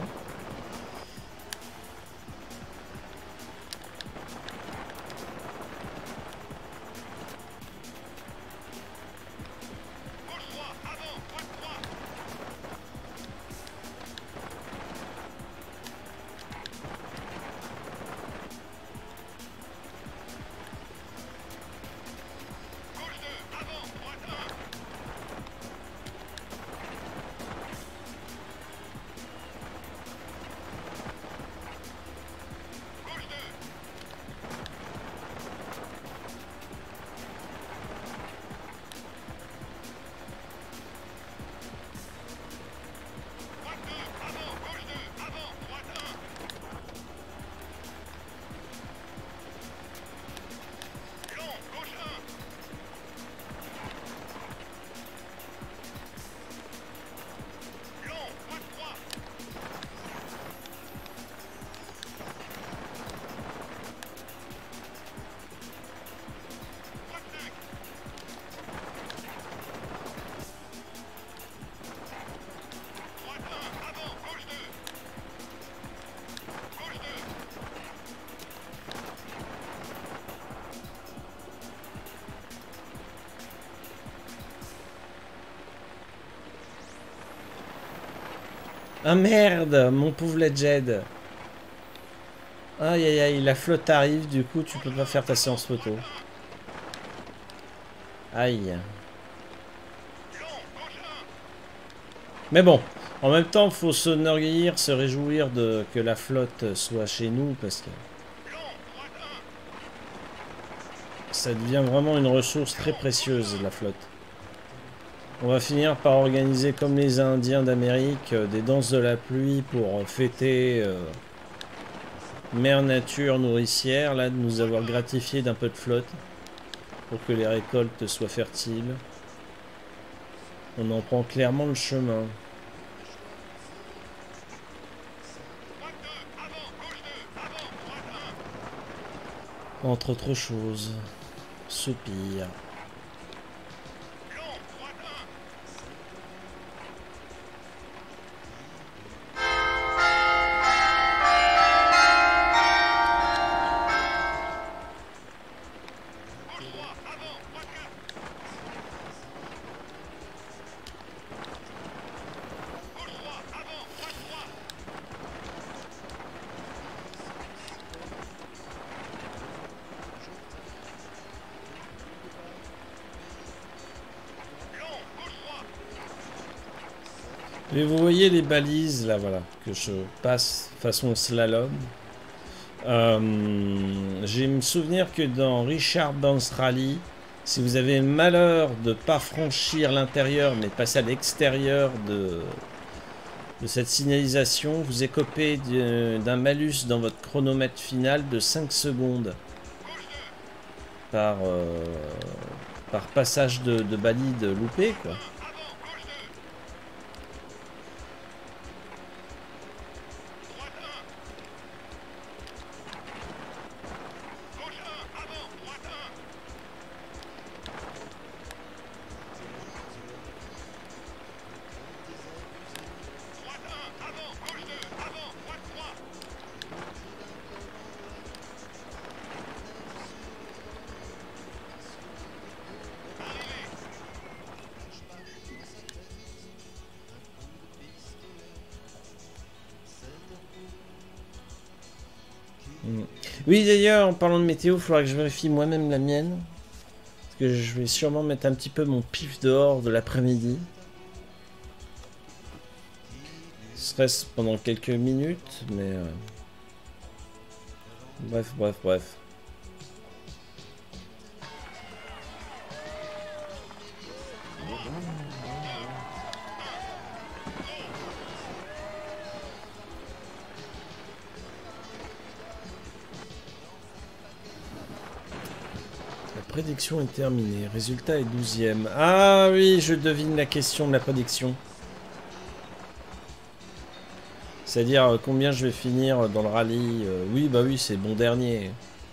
Ah merde, mon pauvre Legend. Aïe aïe aïe, la flotte arrive, du coup tu peux pas faire ta séance photo. Aïe. Mais bon, en même temps, faut s'enorgueillir, se réjouir de que la flotte soit chez nous, parce que ça devient vraiment une ressource très précieuse, la flotte. On va finir par organiser comme les Indiens d'Amérique des danses de la pluie pour fêter Mère Nature nourricière, là, de nous avoir gratifié d'un peu de flotte pour que les récoltes soient fertiles. On en prend clairement le chemin. Entre autres choses, soupir. Et vous voyez les balises là, voilà, que je passe façon slalom. J'ai me souvenir que dans Richard Burns Rally, si vous avez le malheur de ne pas franchir l'intérieur mais de passer à l'extérieur de cette signalisation, vous écopez d'un malus dans votre chronomètre final de 5 secondes par passage de balide loupé, quoi. Oui, d'ailleurs, en parlant de météo, il faudra que je vérifie moi-même la mienne. Parce que je vais sûrement mettre un petit peu mon pif dehors de l'après-midi. Serait-ce pendant quelques minutes, mais... Bref. La prédiction est terminée. Résultat est 12e. Ah oui, je devine la question de la prédiction. C'est-à-dire combien je vais finir dans le rallye. Oui, bah oui, c'est bon dernier.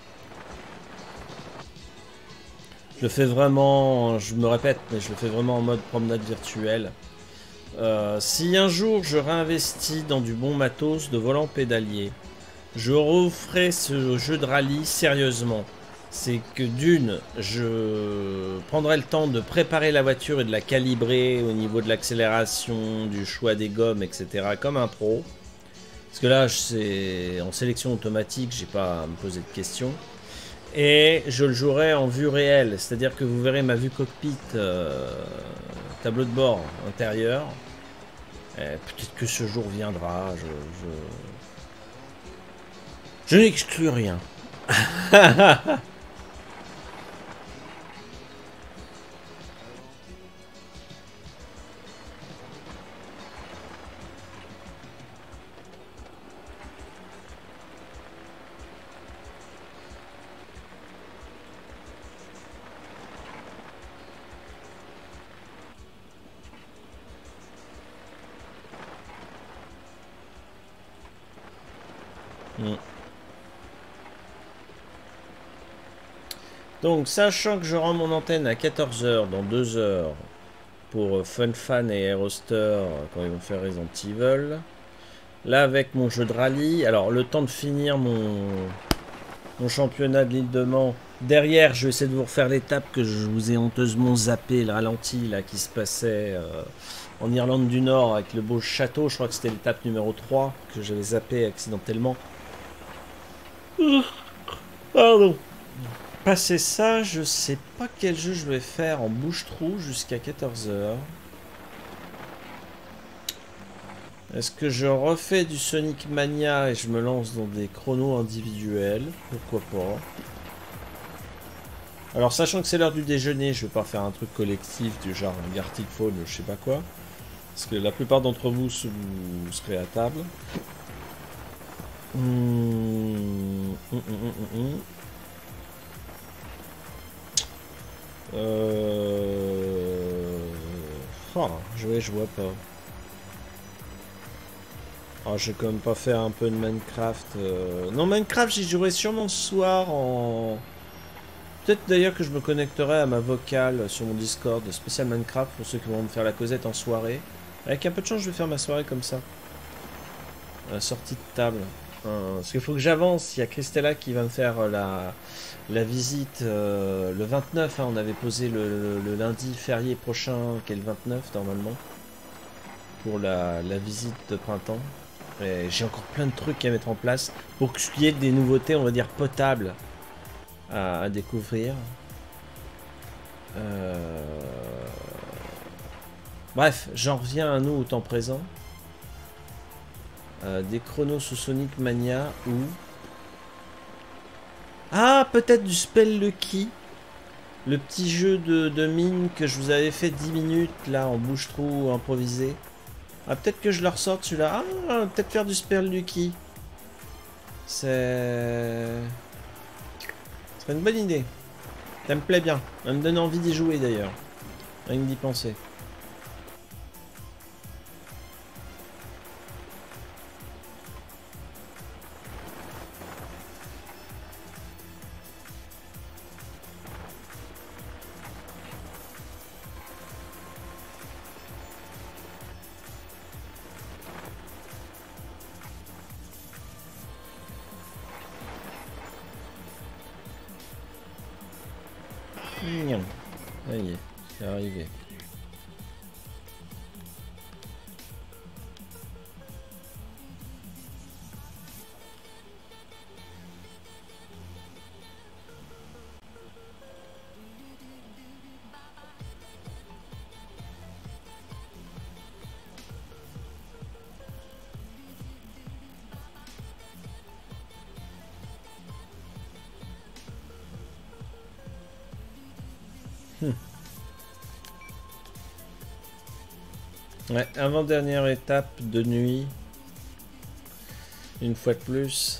Je le fais vraiment, je me répète, mais je le fais vraiment en mode promenade virtuelle. Si un jour je réinvestis dans du bon matos de volant pédalier, je referai ce jeu de rallye sérieusement. C'est que d'une, je prendrai le temps de préparer la voiture et de la calibrer au niveau de l'accélération, du choix des gommes, etc. comme un pro. Parce que là, c'est en sélection automatique, j'ai pas à me poser de questions. Et je le jouerai en vue réelle, c'est-à-dire que vous verrez ma vue cockpit, tableau de bord intérieur. Peut-être que ce jour viendra, je n'exclus rien. Donc, sachant que je rends mon antenne à 14 h dans 2 heures pour FunFan et Aeroster quand ils vont faire Resident Evil. Là, avec mon jeu de rallye, alors le temps de finir mon championnat de l'île de Mans. Derrière, je vais essayer de vous refaire l'étape que je vous ai honteusement zappé, le ralenti là, qui se passait en Irlande du Nord avec le beau château. Je crois que c'était l'étape numéro 3 que j'avais zappé accidentellement. Pardon. Passer ça, je sais pas quel jeu je vais faire en bouche-trou jusqu'à 14 h. Est-ce que je refais du Sonic Mania et je me lance dans des chronos individuels? Pourquoi pas. Alors, sachant que c'est l'heure du déjeuner, je vais pas faire un truc collectif du genre un Gartic Phone ou je sais pas quoi. Parce que la plupart d'entre vous, vous serez à table. Je vois pas. Ah, je vais quand même pas faire un peu de Minecraft. Non, Minecraft, j'y jouerai sûrement ce soir en... Peut-être d'ailleurs que je me connecterai à ma vocale sur mon Discord spécial Minecraft pour ceux qui vont me faire la causette en soirée. Avec un peu de chance, je vais faire ma soirée comme ça. Sortie de table. Parce qu'il faut que j'avance. Il y a Christella qui va me faire la visite le 29. On avait posé le lundi férié prochain, qui est le 29 normalement, pour la visite de printemps. J'ai encore plein de trucs à mettre en place pour qu'il y ait des nouveautés, on va dire, potables à découvrir. Bref, j'en reviens à nous au temps présent. Des chronos sous Sonic Mania ou... Ah, peut-être du Spell Lucky. Le petit jeu de mine que je vous avais fait 10 minutes là en bouche-trou improvisé. Ah, peut-être que je le ressorte celui-là. Ah, peut-être faire du Spell Lucky. C'est... Ce serait une bonne idée. Ça me plaît bien. Ça me donne envie d'y jouer d'ailleurs. Rien que d'y penser. Ça y est, c'est arrivé. Ouais, avant-dernière étape de nuit. Une fois de plus.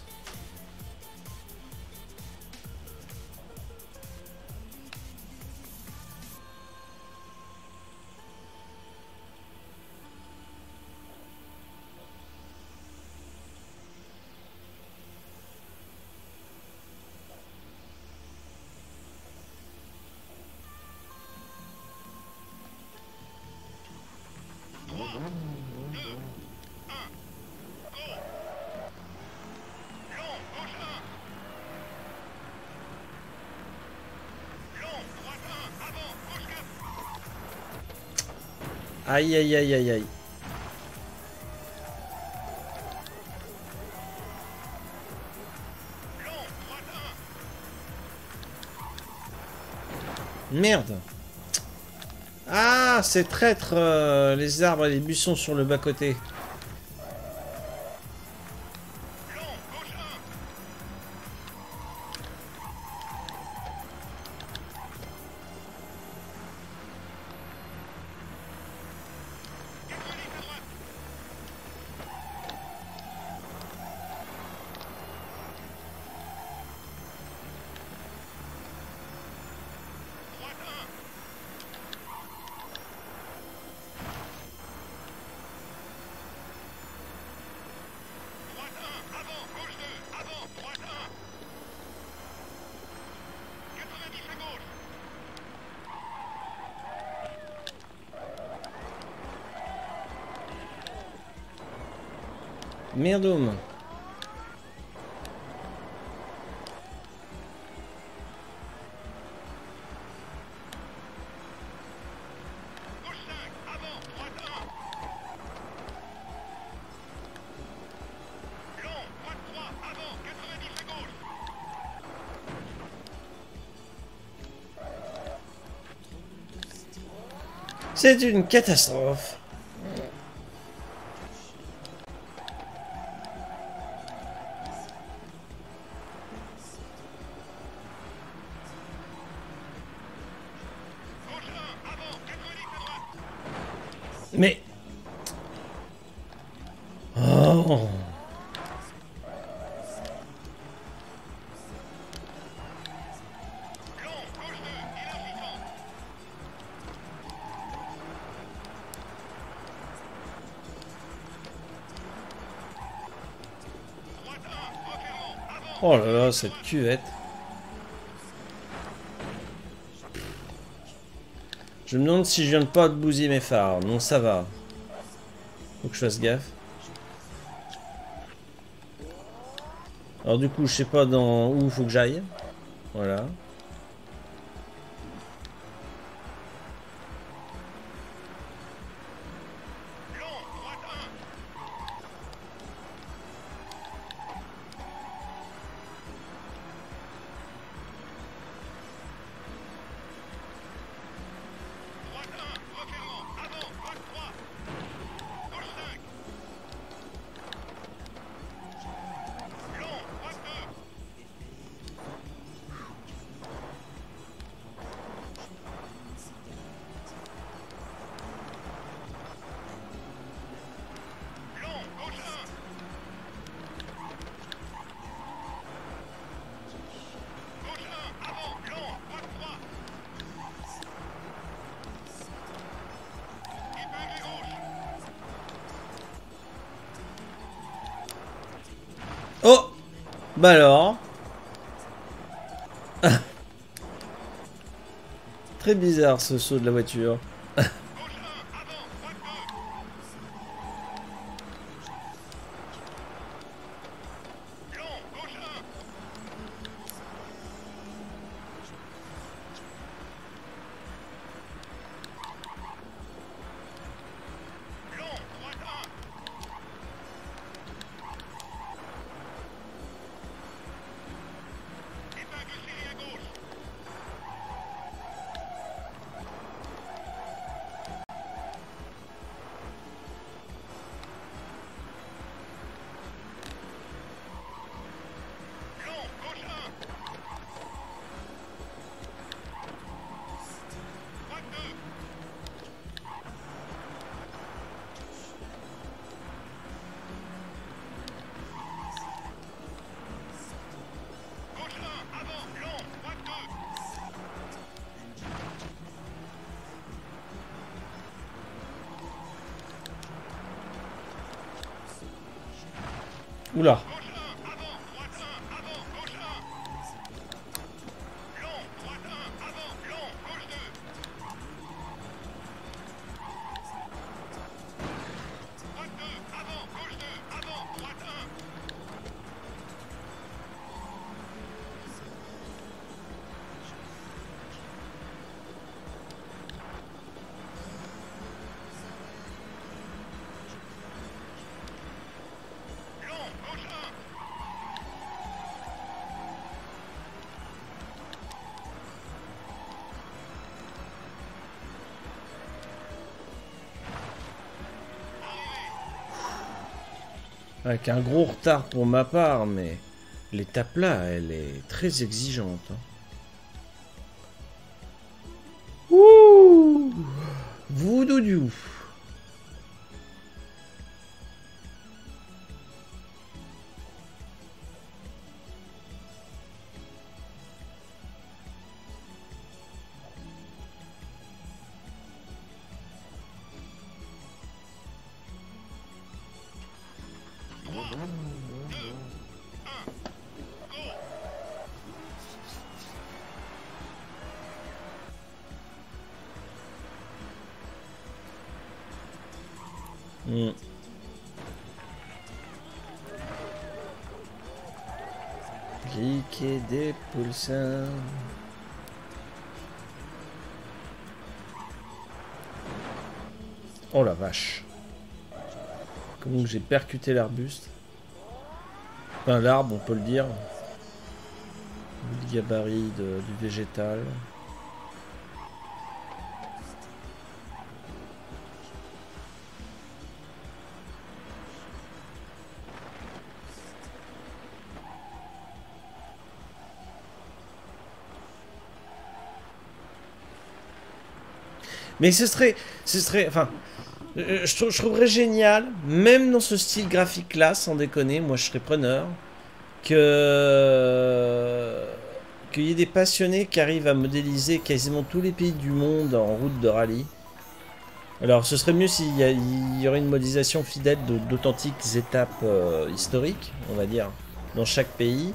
Aïe aïe aïe aïe aïe. Merde. Ah, c'est traître, les arbres et les buissons sur le bas-côté. Merdoum. C'est une catastrophe. Mais... Oh. Oh là là, cette cuvette. Je me demande si je viens de pas de bousiller mes phares. Non, ça va. Faut que je fasse gaffe. Alors du coup, je sais pas dans où il faut que j'aille. Voilà. Oh! Bah alors. Très bizarre ce saut de la voiture. Oula. Avec un gros retard pour ma part, mais l'étape là, elle est très exigeante. Hein. Ouh, Voudoudou. Cliquez des pulsars. Oh la vache. Comment j'ai percuté l'arbuste. Enfin l'arbre, on peut le dire. Le gabarit du végétal. Mais ce serait, enfin, je trouverais génial, même dans ce style graphique-là, sans déconner, moi je serais preneur, qu'il y ait des passionnés qui arrivent à modéliser quasiment tous les pays du monde en route de rallye. Alors ce serait mieux s'il y aurait une modélisation fidèle d'authentiques étapes historiques, on va dire, dans chaque pays.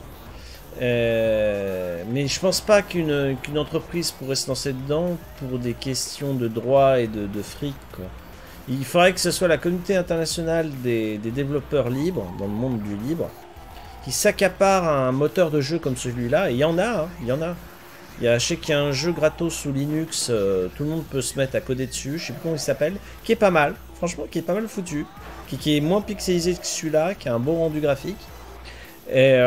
Mais je pense pas qu'une entreprise pourrait se lancer dedans pour des questions de droit et de fric, quoi. Il faudrait que ce soit la communauté internationale des développeurs libres, dans le monde du libre, qui s'accapare un moteur de jeu comme celui-là, et il y en a, hein, il y en a. Je sais qu'il y a un jeu gratos sous Linux, tout le monde peut se mettre à coder dessus, je sais plus comment il s'appelle, qui est pas mal, franchement, qui est pas mal foutu, qui est moins pixelisé que celui-là, qui a un beau rendu graphique. Et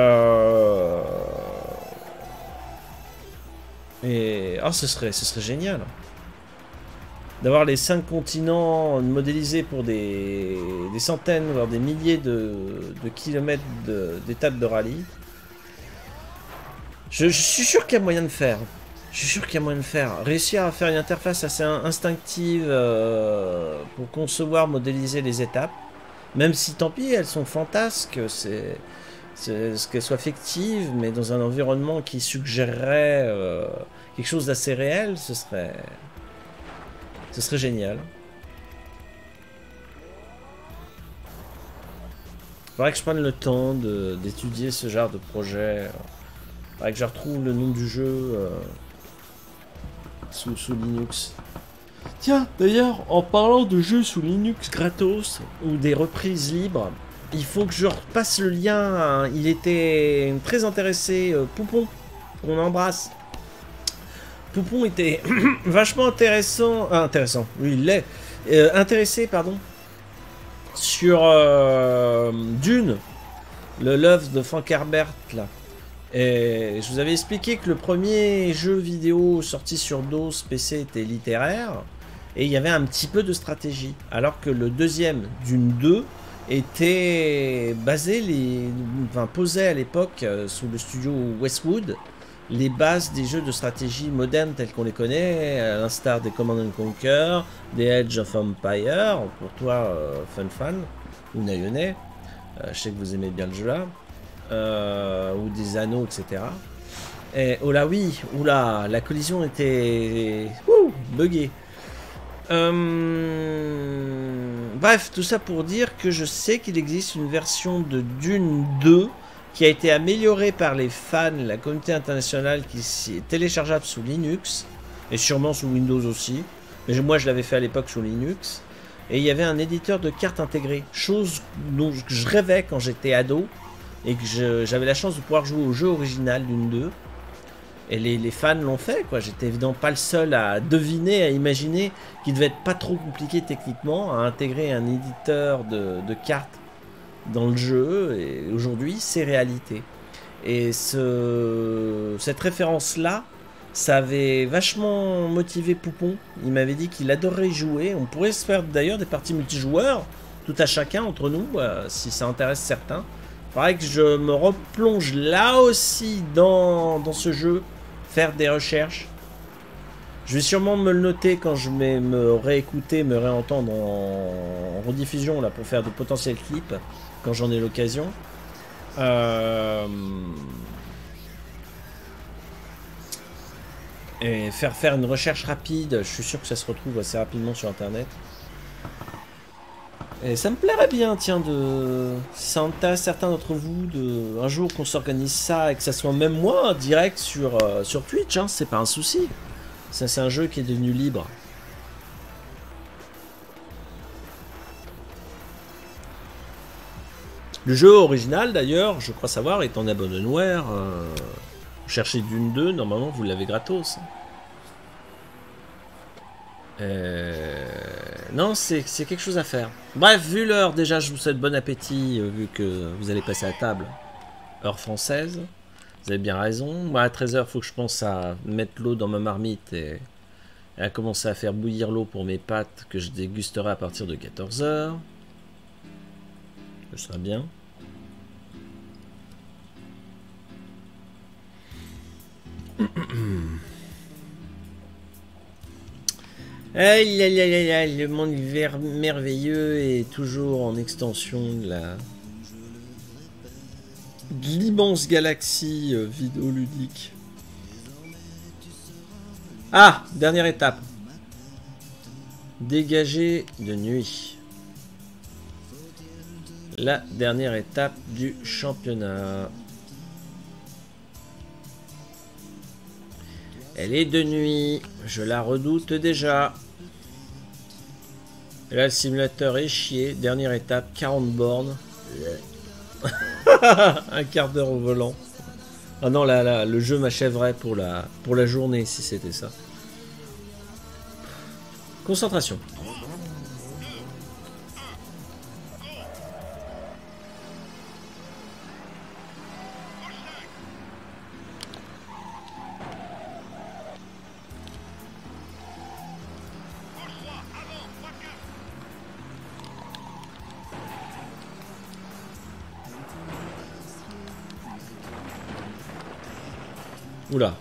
oh, ce serait génial d'avoir les 5 continents modélisés pour des centaines, voire des milliers de kilomètres d'étapes de rallye. Je suis sûr qu'il y a moyen de faire. Je suis sûr qu'il y a moyen de faire. Réussir à faire une interface assez instinctive pour concevoir, modéliser les étapes. Même si, tant pis, elles sont fantasques, c'est qu'elles soient fictives, mais dans un environnement qui suggérerait quelque chose d'assez réel, ce serait génial. Faudrait que je prenne le temps d'étudier ce genre de projet. Faudrait que je retrouve le nom du jeu sous Linux. Tiens, d'ailleurs, en parlant de jeux sous Linux gratos ou des reprises libres, il faut que je repasse le lien. Hein. Il était très intéressé. Poupon, on embrasse. Poupon était vachement intéressant. Oui, il l'est. Intéressé, pardon. Sur Dune, l'œuvre de Frank Herbert, là. Et je vous avais expliqué que le premier jeu vidéo sorti sur DOS PC était littéraire. Et il y avait un petit peu de stratégie. Alors que le deuxième, Dune 2, était posait à l'époque sous le studio Westwood les bases des jeux de stratégie modernes tels qu'on les connaît, à l'instar des Command & Conquer, des Age of Empire, pour toi Fan ou Nayone, je sais que vous aimez bien le jeu là, ou des Anneaux, etc. Et oh là oui, oula, la collision était buggée. Bref, tout ça pour dire que je sais qu'il existe une version de Dune 2 qui a été améliorée par les fans, la communauté internationale, qui est téléchargeable sous Linux et sûrement sous Windows aussi. Mais moi, je l'avais fait à l'époque sous Linux. Et il y avait un éditeur de cartes intégré, chose dont je rêvais quand j'étais ado et que j'avais la chance de pouvoir jouer au jeu original Dune 2. Et les fans l'ont fait, quoi. J'étais évidemment pas le seul à deviner, à imaginer qu'il devait être pas trop compliqué techniquement à intégrer un éditeur de cartes dans le jeu. Et aujourd'hui, c'est réalité. Et cette référence-là, ça avait vachement motivé Poupon. Il m'avait dit qu'il adorerait y jouer. On pourrait se faire d'ailleurs des parties multijoueurs, tout à chacun entre nous, si ça intéresse certains. Il faudrait que je me replonge là aussi dans ce jeu, faire des recherches. Je vais sûrement me le noter quand je vais me réécouter, me réentendre en rediffusion là, pour faire de potentiels clips, quand j'en ai l'occasion. Et faire une recherche rapide, je suis sûr que ça se retrouve assez rapidement sur internet. Et ça me plairait bien, tiens, si ça intéresse certains d'entre vous, un jour qu'on s'organise ça et que ça soit même moi, direct sur Twitch, hein, c'est pas un souci. Ça, c'est un jeu qui est devenu libre. Le jeu original, d'ailleurs, je crois savoir, est en abandonware. Vous cherchez Dune 2, normalement, vous l'avez gratos. Non, c'est quelque chose à faire. Bref, vu l'heure, déjà, je vous souhaite bon appétit, vu que vous allez passer à table. Heure française. Vous avez bien raison. Moi, à 13h, il faut que je pense à mettre l'eau dans ma marmite et à commencer à faire bouillir l'eau pour mes pâtes que je dégusterai à partir de 14h. Ce sera bien. Aïe, aïe, aïe, aïe, aïe, le monde merveilleux est toujours en extension de l'immense galaxie vidéoludique. Ah, dernière étape. Dégager de nuit. La dernière étape du championnat. Elle est de nuit, je la redoute déjà. Et là, le simulateur est chié. Dernière étape, 40 bornes. Un quart d'heure au volant. Ah non, là, le jeu m'achèverait pour la journée si c'était ça. Concentration. Oula.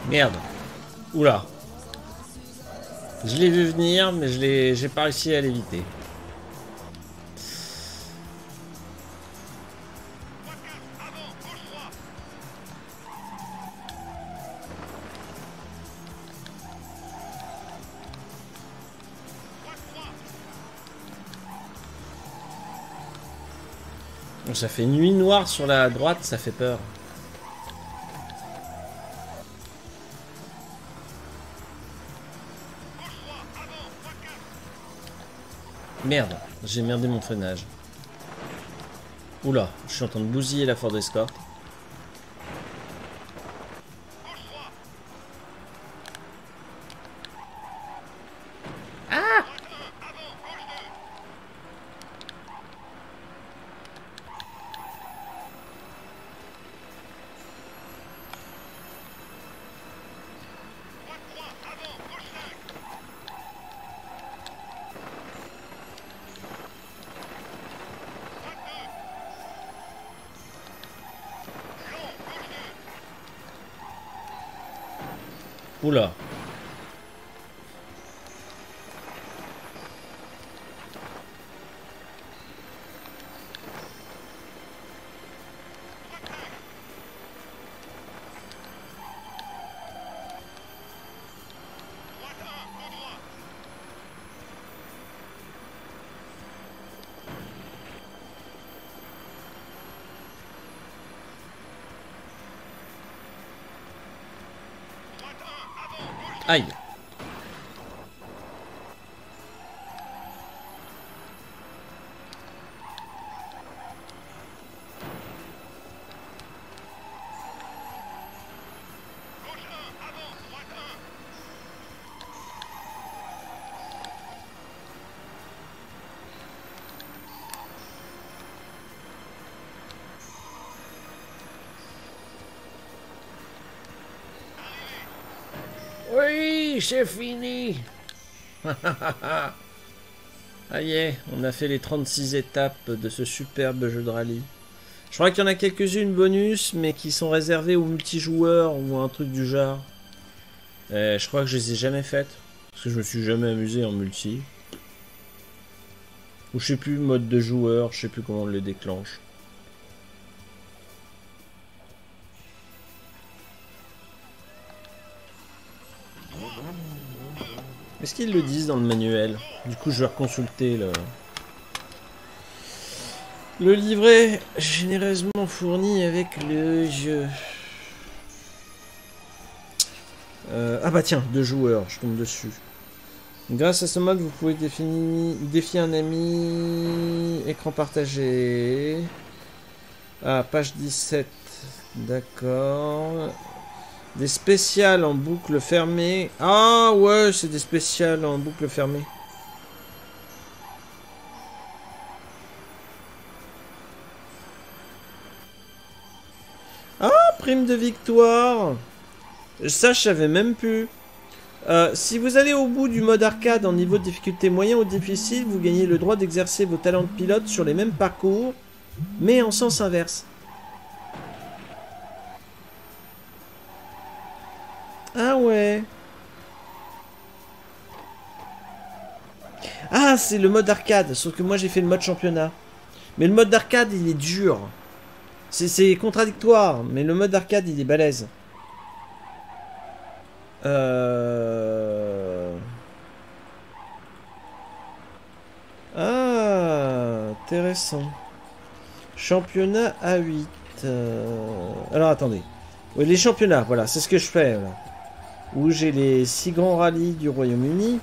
Merde. Oula. Je l'ai vu venir, mais j'ai pas réussi à l'éviter. Bon, ça fait nuit noire sur la droite, ça fait peur. Merde, j'ai merdé mon freinage. Oula, je suis en train de bousiller la Ford Escort. Ah! Oula. Aïe. Oui, c'est fini. Ah yeah, on a fait les 36 étapes de ce superbe jeu de rallye. Je crois qu'il y en a quelques-unes bonus, mais qui sont réservées aux multijoueurs ou un truc du genre. Je crois que je les ai jamais faites, parce que je me suis jamais amusé en multi. Ou je sais plus, mode de joueur, je sais plus comment on les déclenche. Est-ce qu'ils le disent dans le manuel? Du coup, je vais reconsulter le livret généreusement fourni avec le jeu. Ah bah tiens, 2 joueurs, je tombe dessus. Grâce à ce mode, vous pouvez défier un ami. Écran partagé. Ah, page 17. D'accord. Des spéciales en boucle fermée. Ah ouais, c'est des spéciales en boucle fermée. Ah, prime de victoire. Ça, je savais même plus. Si vous allez au bout du mode arcade en niveau de difficulté moyen ou difficile, vous gagnez le droit d'exercer vos talents de pilote sur les mêmes parcours, mais en sens inverse. Ah ouais. Ah, c'est le mode arcade, sauf que moi j'ai fait le mode championnat. Mais le mode arcade, il est dur. C'est contradictoire, mais le mode arcade, il est balèze. Ah, intéressant. Championnat A8. Alors attendez. Oui, les championnats, voilà, c'est ce que je fais. Là. Où j'ai les 6 grands rallyes du Royaume-Uni.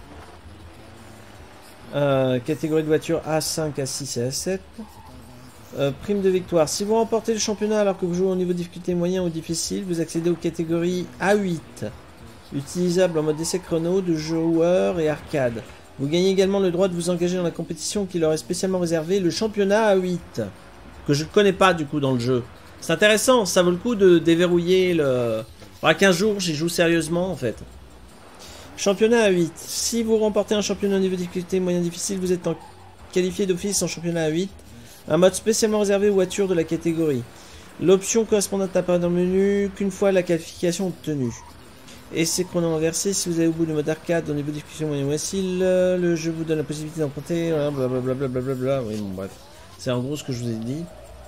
Catégorie de voiture A5, A6 et A7. Prime de victoire. Si vous remportez le championnat alors que vous jouez au niveau de difficulté moyen ou difficile, vous accédez aux catégories A8. Utilisable en mode essai chrono, de joueurs et arcade. Vous gagnez également le droit de vous engager dans la compétition qui leur est spécialement réservée, le championnat A8. Que je ne connais pas du coup dans le jeu. C'est intéressant, ça vaut le coup de déverrouiller le... Faudra qu'un jour j'y joue sérieusement en fait. Championnat A8. Si vous remportez un championnat au niveau de difficulté moyen difficile, vous êtes qualifié d'office en championnat A8. Un mode spécialement réservé aux voitures de la catégorie. L'option correspondante apparaît dans le menu qu'une fois la qualification obtenue. Et c'est chrono inversé. Si vous allez au bout du mode arcade, au niveau de discussion moyen facile, le jeu vous donne la possibilité d'emprunter. Voilà, blablabla. Bla. Oui, bon, bref. C'est en gros ce que je vous ai dit.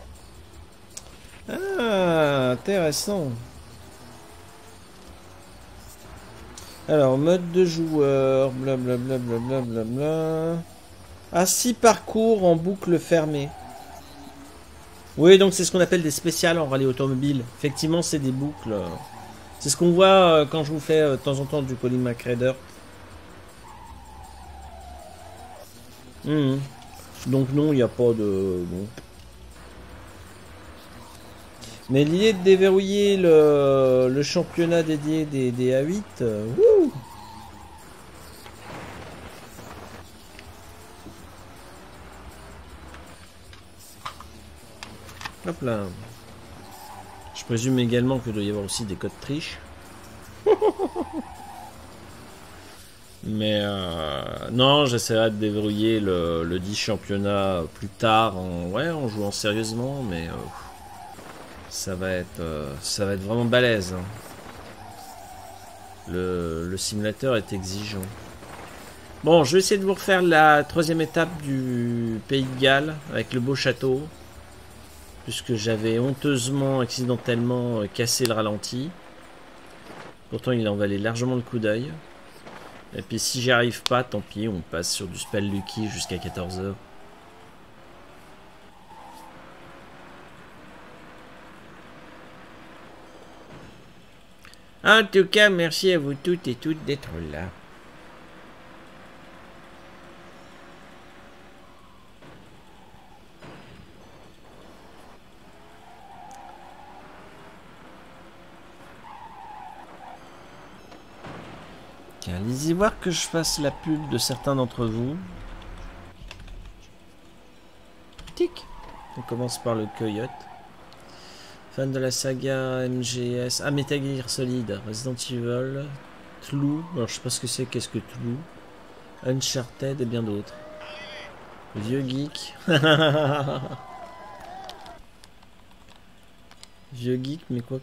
Ah, intéressant. Alors, mode de joueur, blablabla. Ah, 6 parcours en boucle fermée. Oui, donc c'est ce qu'on appelle des spéciales en rallye automobile. Effectivement, c'est des boucles. C'est ce qu'on voit quand je vous fais de temps en temps du Colin McRae. Donc non, il n'y a pas de... Bon. Mais l'idée de déverrouiller le championnat dédié des A8, wouh! Hop là. Je présume également qu'il doit y avoir aussi des codes triches. Mais non, j'essaierai de déverrouiller le 10 championnat plus tard en jouant sérieusement, mais ça va être vraiment balèze. Hein. Le simulateur est exigeant. Bon, je vais essayer de vous refaire la 3e étape du Pays de Galles avec le beau château. Puisque j'avais honteusement, accidentellement cassé le ralenti. Pourtant, il en valait largement le coup d'œil. Et puis, si j'y arrive pas, tant pis, on passe sur du Spell Lucky jusqu'à 14 h. En tout cas, merci à vous toutes et toutes d'être là. Allez-y voir que je fasse la pub de certains d'entre vous. Tic. On commence par le Coyote. Fan de la saga MGS. Ah, Metal Gear Solid, Resident Evil, Tlou. Alors, je sais pas ce que c'est, qu'est-ce que Tlou. Uncharted et bien d'autres. Vieux geek. Vieux geek, mais quoi.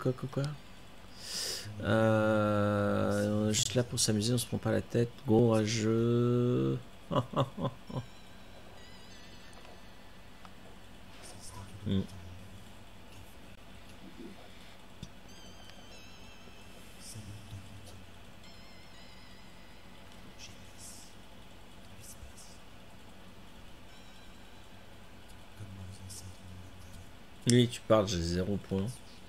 Juste là pour s'amuser, on se prend pas la tête. Gros rageux. Oui, tu parles, j'ai 0 point.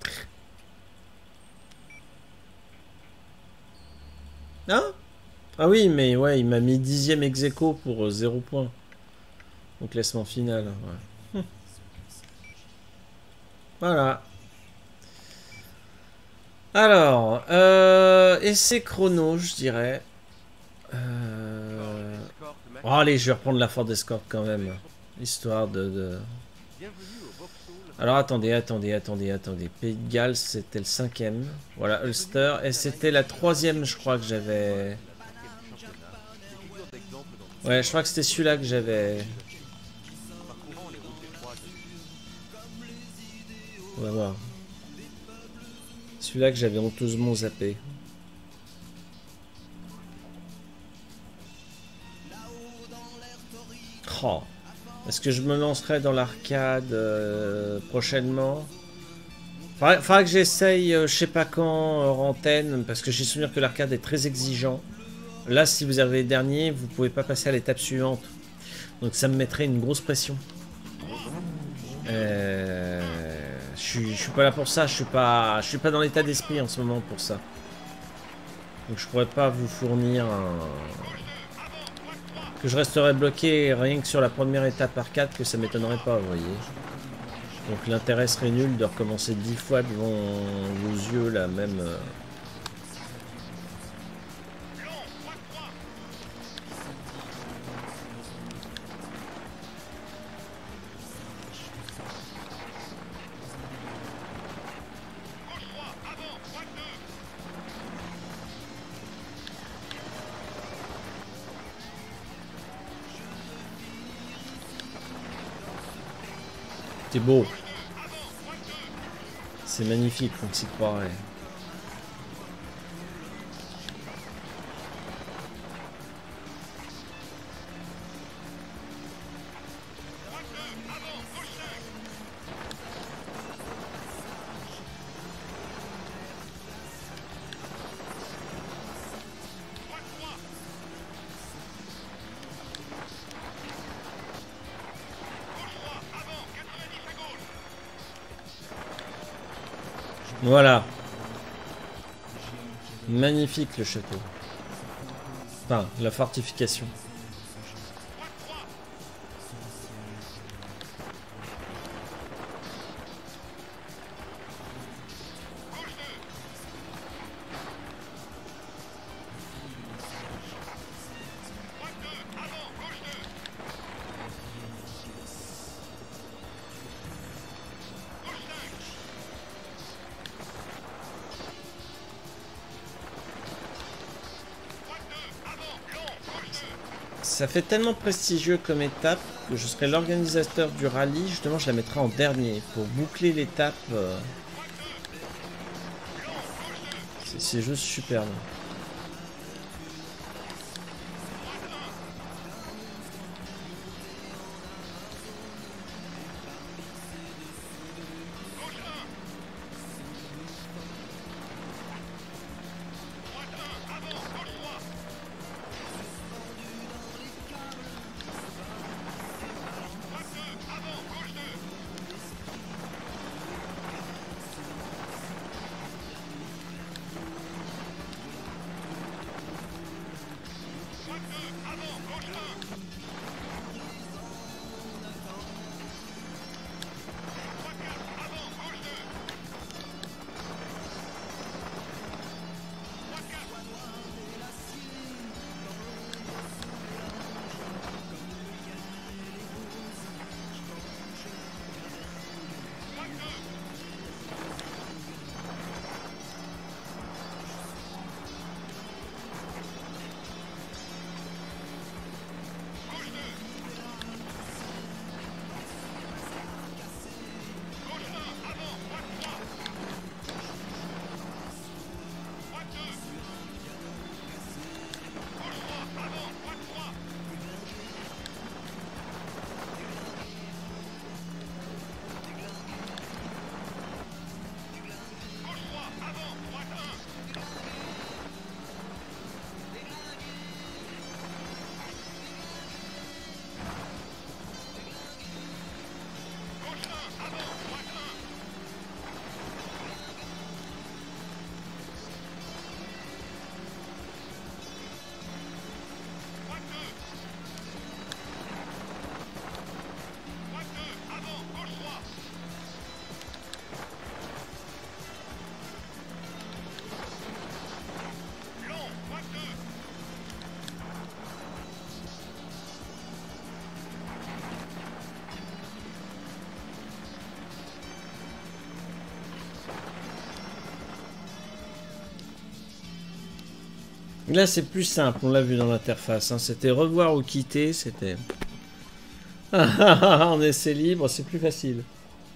Ah oui, mais ouais, il m'a mis 10e ex-aequo pour 0 point. Au classement final. Ouais. Voilà. Alors, essai chrono, je dirais. Oh, allez, je vais reprendre la Ford Escort quand même. Histoire de... Alors, attendez. Pays de Galles, c'était le 5e. Voilà, Ulster. Et c'était la 3e, je crois, que j'avais... Ouais, je crois que c'était celui-là que j'avais... On va voir. Celui-là que j'avais honteusement zappé. Oh. Est-ce que je me lancerai dans l'arcade prochainement? Faudra que j'essaye, je sais pas quand, hors antenne, parce que j'ai souvenir que l'arcade est très exigeant. Là, si vous arrivez dernier, vous pouvez pas passer à l'étape suivante. Donc ça me mettrait une grosse pression. Je suis pas là pour ça, je suis pas dans l'état d'esprit en ce moment pour ça. Donc je pourrais pas vous fournir que je resterai bloqué rien que sur la première étape arcade, que ça m'étonnerait pas, vous voyez. Donc l'intérêt serait nul de recommencer 10 fois devant vos yeux la même... C'est beau. C'est magnifique, on s'y croirait. Voilà. Magnifique le château. Enfin, la fortification. Ça fait tellement prestigieux comme étape que je serai l'organisateur du rallye. Justement, je la mettrai en dernier pour boucler l'étape. C'est juste superbe. Là, c'est plus simple, on l'a vu dans l'interface. Hein. C'était revoir ou quitter, c'était... En essai libre, c'est plus facile.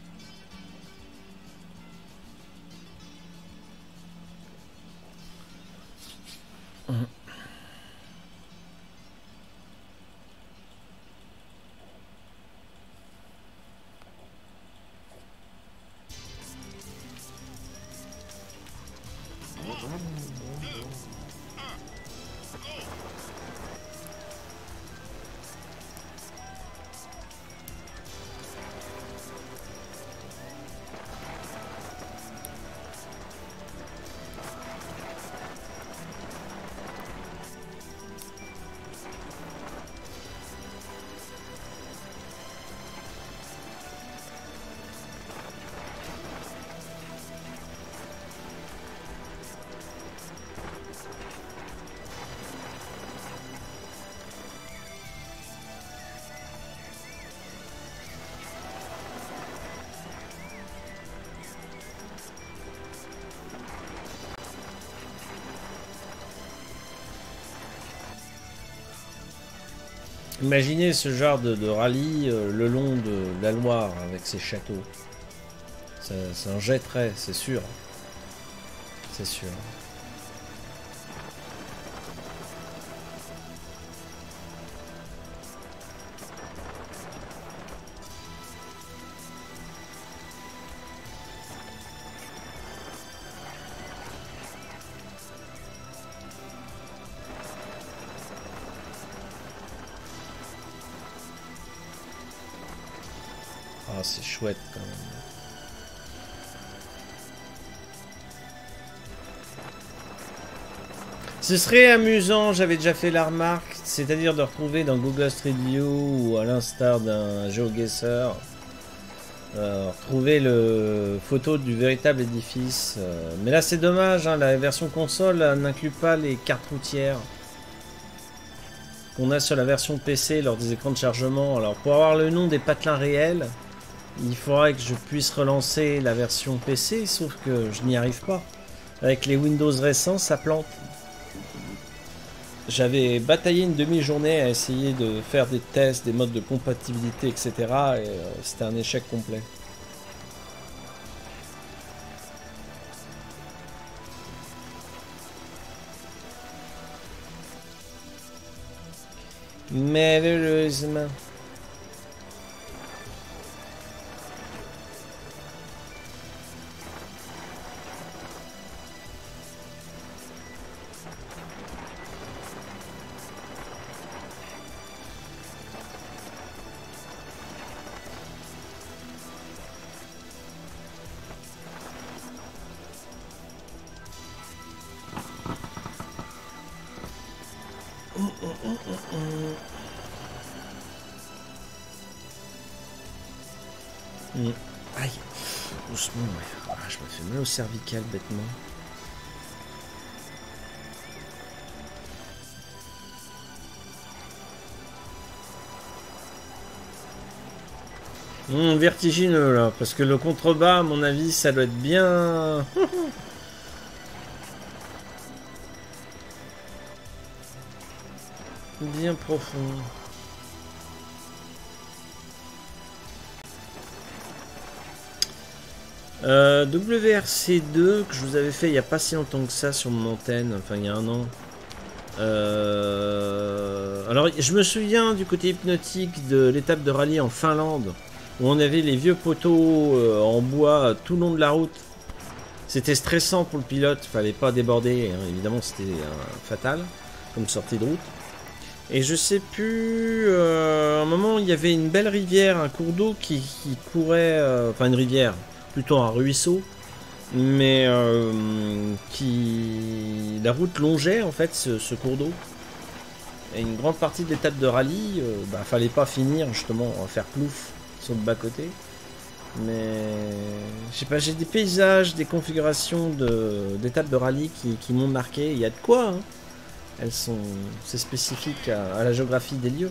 Imaginez ce genre de rallye le long de la Loire avec ses châteaux. Ça en jetterait, c'est sûr. C'est sûr. Ah, c'est chouette quand même. Ce serait amusant, j'avais déjà fait la remarque, c'est-à-dire de retrouver dans Google Street View ou à l'instar d'un GeoGuessr, retrouver le photo du véritable édifice. Mais là c'est dommage, hein, la version console n'inclut pas les cartes routières qu'on a sur la version PC lors des écrans de chargement. Alors pour avoir le nom des patelins réels, il faudrait que je puisse relancer la version PC, sauf que je n'y arrive pas. Avec les Windows récents, ça plante. J'avais bataillé une demi-journée à essayer de faire des tests, des modes de compatibilité, etc. Et c'était un échec complet. Malheureusement. Aïe, doucement, ouais. Ah, je me fais mal au cervical bêtement. Vertigineux là, parce que le contrebas, à mon avis, ça doit être bien. Bien profond. WRC2 que je vous avais fait il n'y a pas si longtemps que ça sur mon antenne, enfin il y a un an. Alors je me souviens du côté hypnotique de l'étape de rallye en Finlande où on avait les vieux poteaux en bois tout le long de la route. C'était stressant pour le pilote, fallait pas déborder, hein. Évidemment c'était fatal comme sortie de route. Et je sais plus, à un moment il y avait une belle rivière, un cours d'eau qui courait, enfin une rivière, plutôt un ruisseau, mais la route longeait en fait ce cours d'eau. Et une grande partie de l'étape de rallye, fallait pas finir justement à faire plouf sur le bas côté. Mais je sais pas, j'ai des paysages, des configurations d'étapes de rallye qui m'ont marqué. Il y a de quoi, hein. C'est spécifique à la géographie des lieux.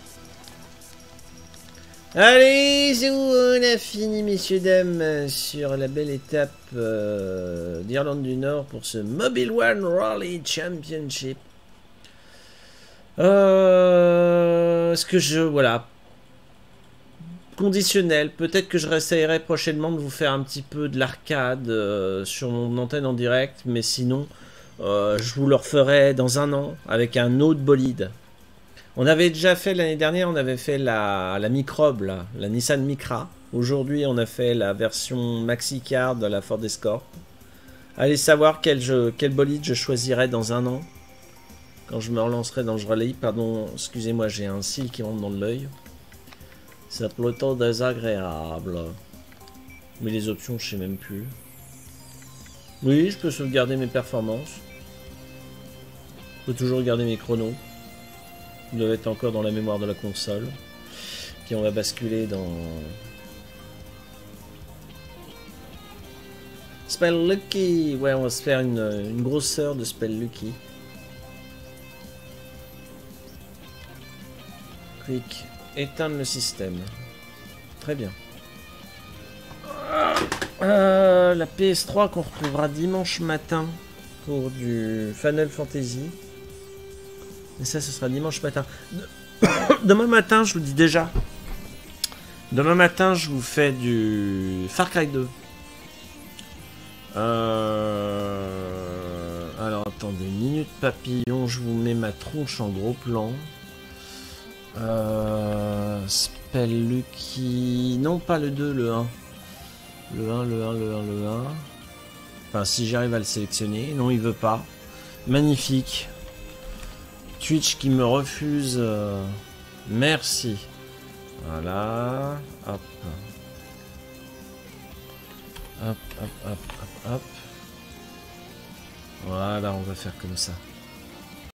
Allez, c'est où on a fini, messieurs, dames, sur la belle étape d'Irlande du Nord pour ce Mobile One Rally Championship. Est-ce que voilà. Conditionnel, peut-être que je réessayerai prochainement de vous faire un petit peu de l'arcade sur mon antenne en direct, mais sinon, je vous le referai dans un an avec un autre bolide. On avait déjà fait l'année dernière, on avait fait la Microbe, là, la Nissan Micra. Aujourd'hui, on a fait la version Maxi Car de la Ford Escort. Allez savoir quel bolide je choisirai dans un an. Quand je me relancerai dans le rallye. Pardon, excusez-moi, j'ai un cil qui rentre dans l'œil. C'est plutôt désagréable. Mais les options, je sais même plus. Oui, je peux sauvegarder mes performances. Je peux toujours garder mes chronos. Ils doivent être encore dans la mémoire de la console. Puis on va basculer dans... Spellucky. Ouais, on va se faire une grosseur de Spellucky. Quick. Éteindre le système. Très bien. La PS3 qu'on retrouvera dimanche matin pour du Final Fantasy. Et ça, ce sera dimanche matin. Demain matin, je vous dis déjà. Demain matin, je vous fais du Far Cry 2. Alors, attendez, minute papillon, je vous mets ma tronche en gros plan. Spellucky... Non, pas le 2, le 1. Le 1. Enfin, si j'arrive à le sélectionner. Non, il veut pas. Magnifique. Twitch qui me refuse. Merci. Voilà. Hop. Hop. Voilà, on va faire comme ça.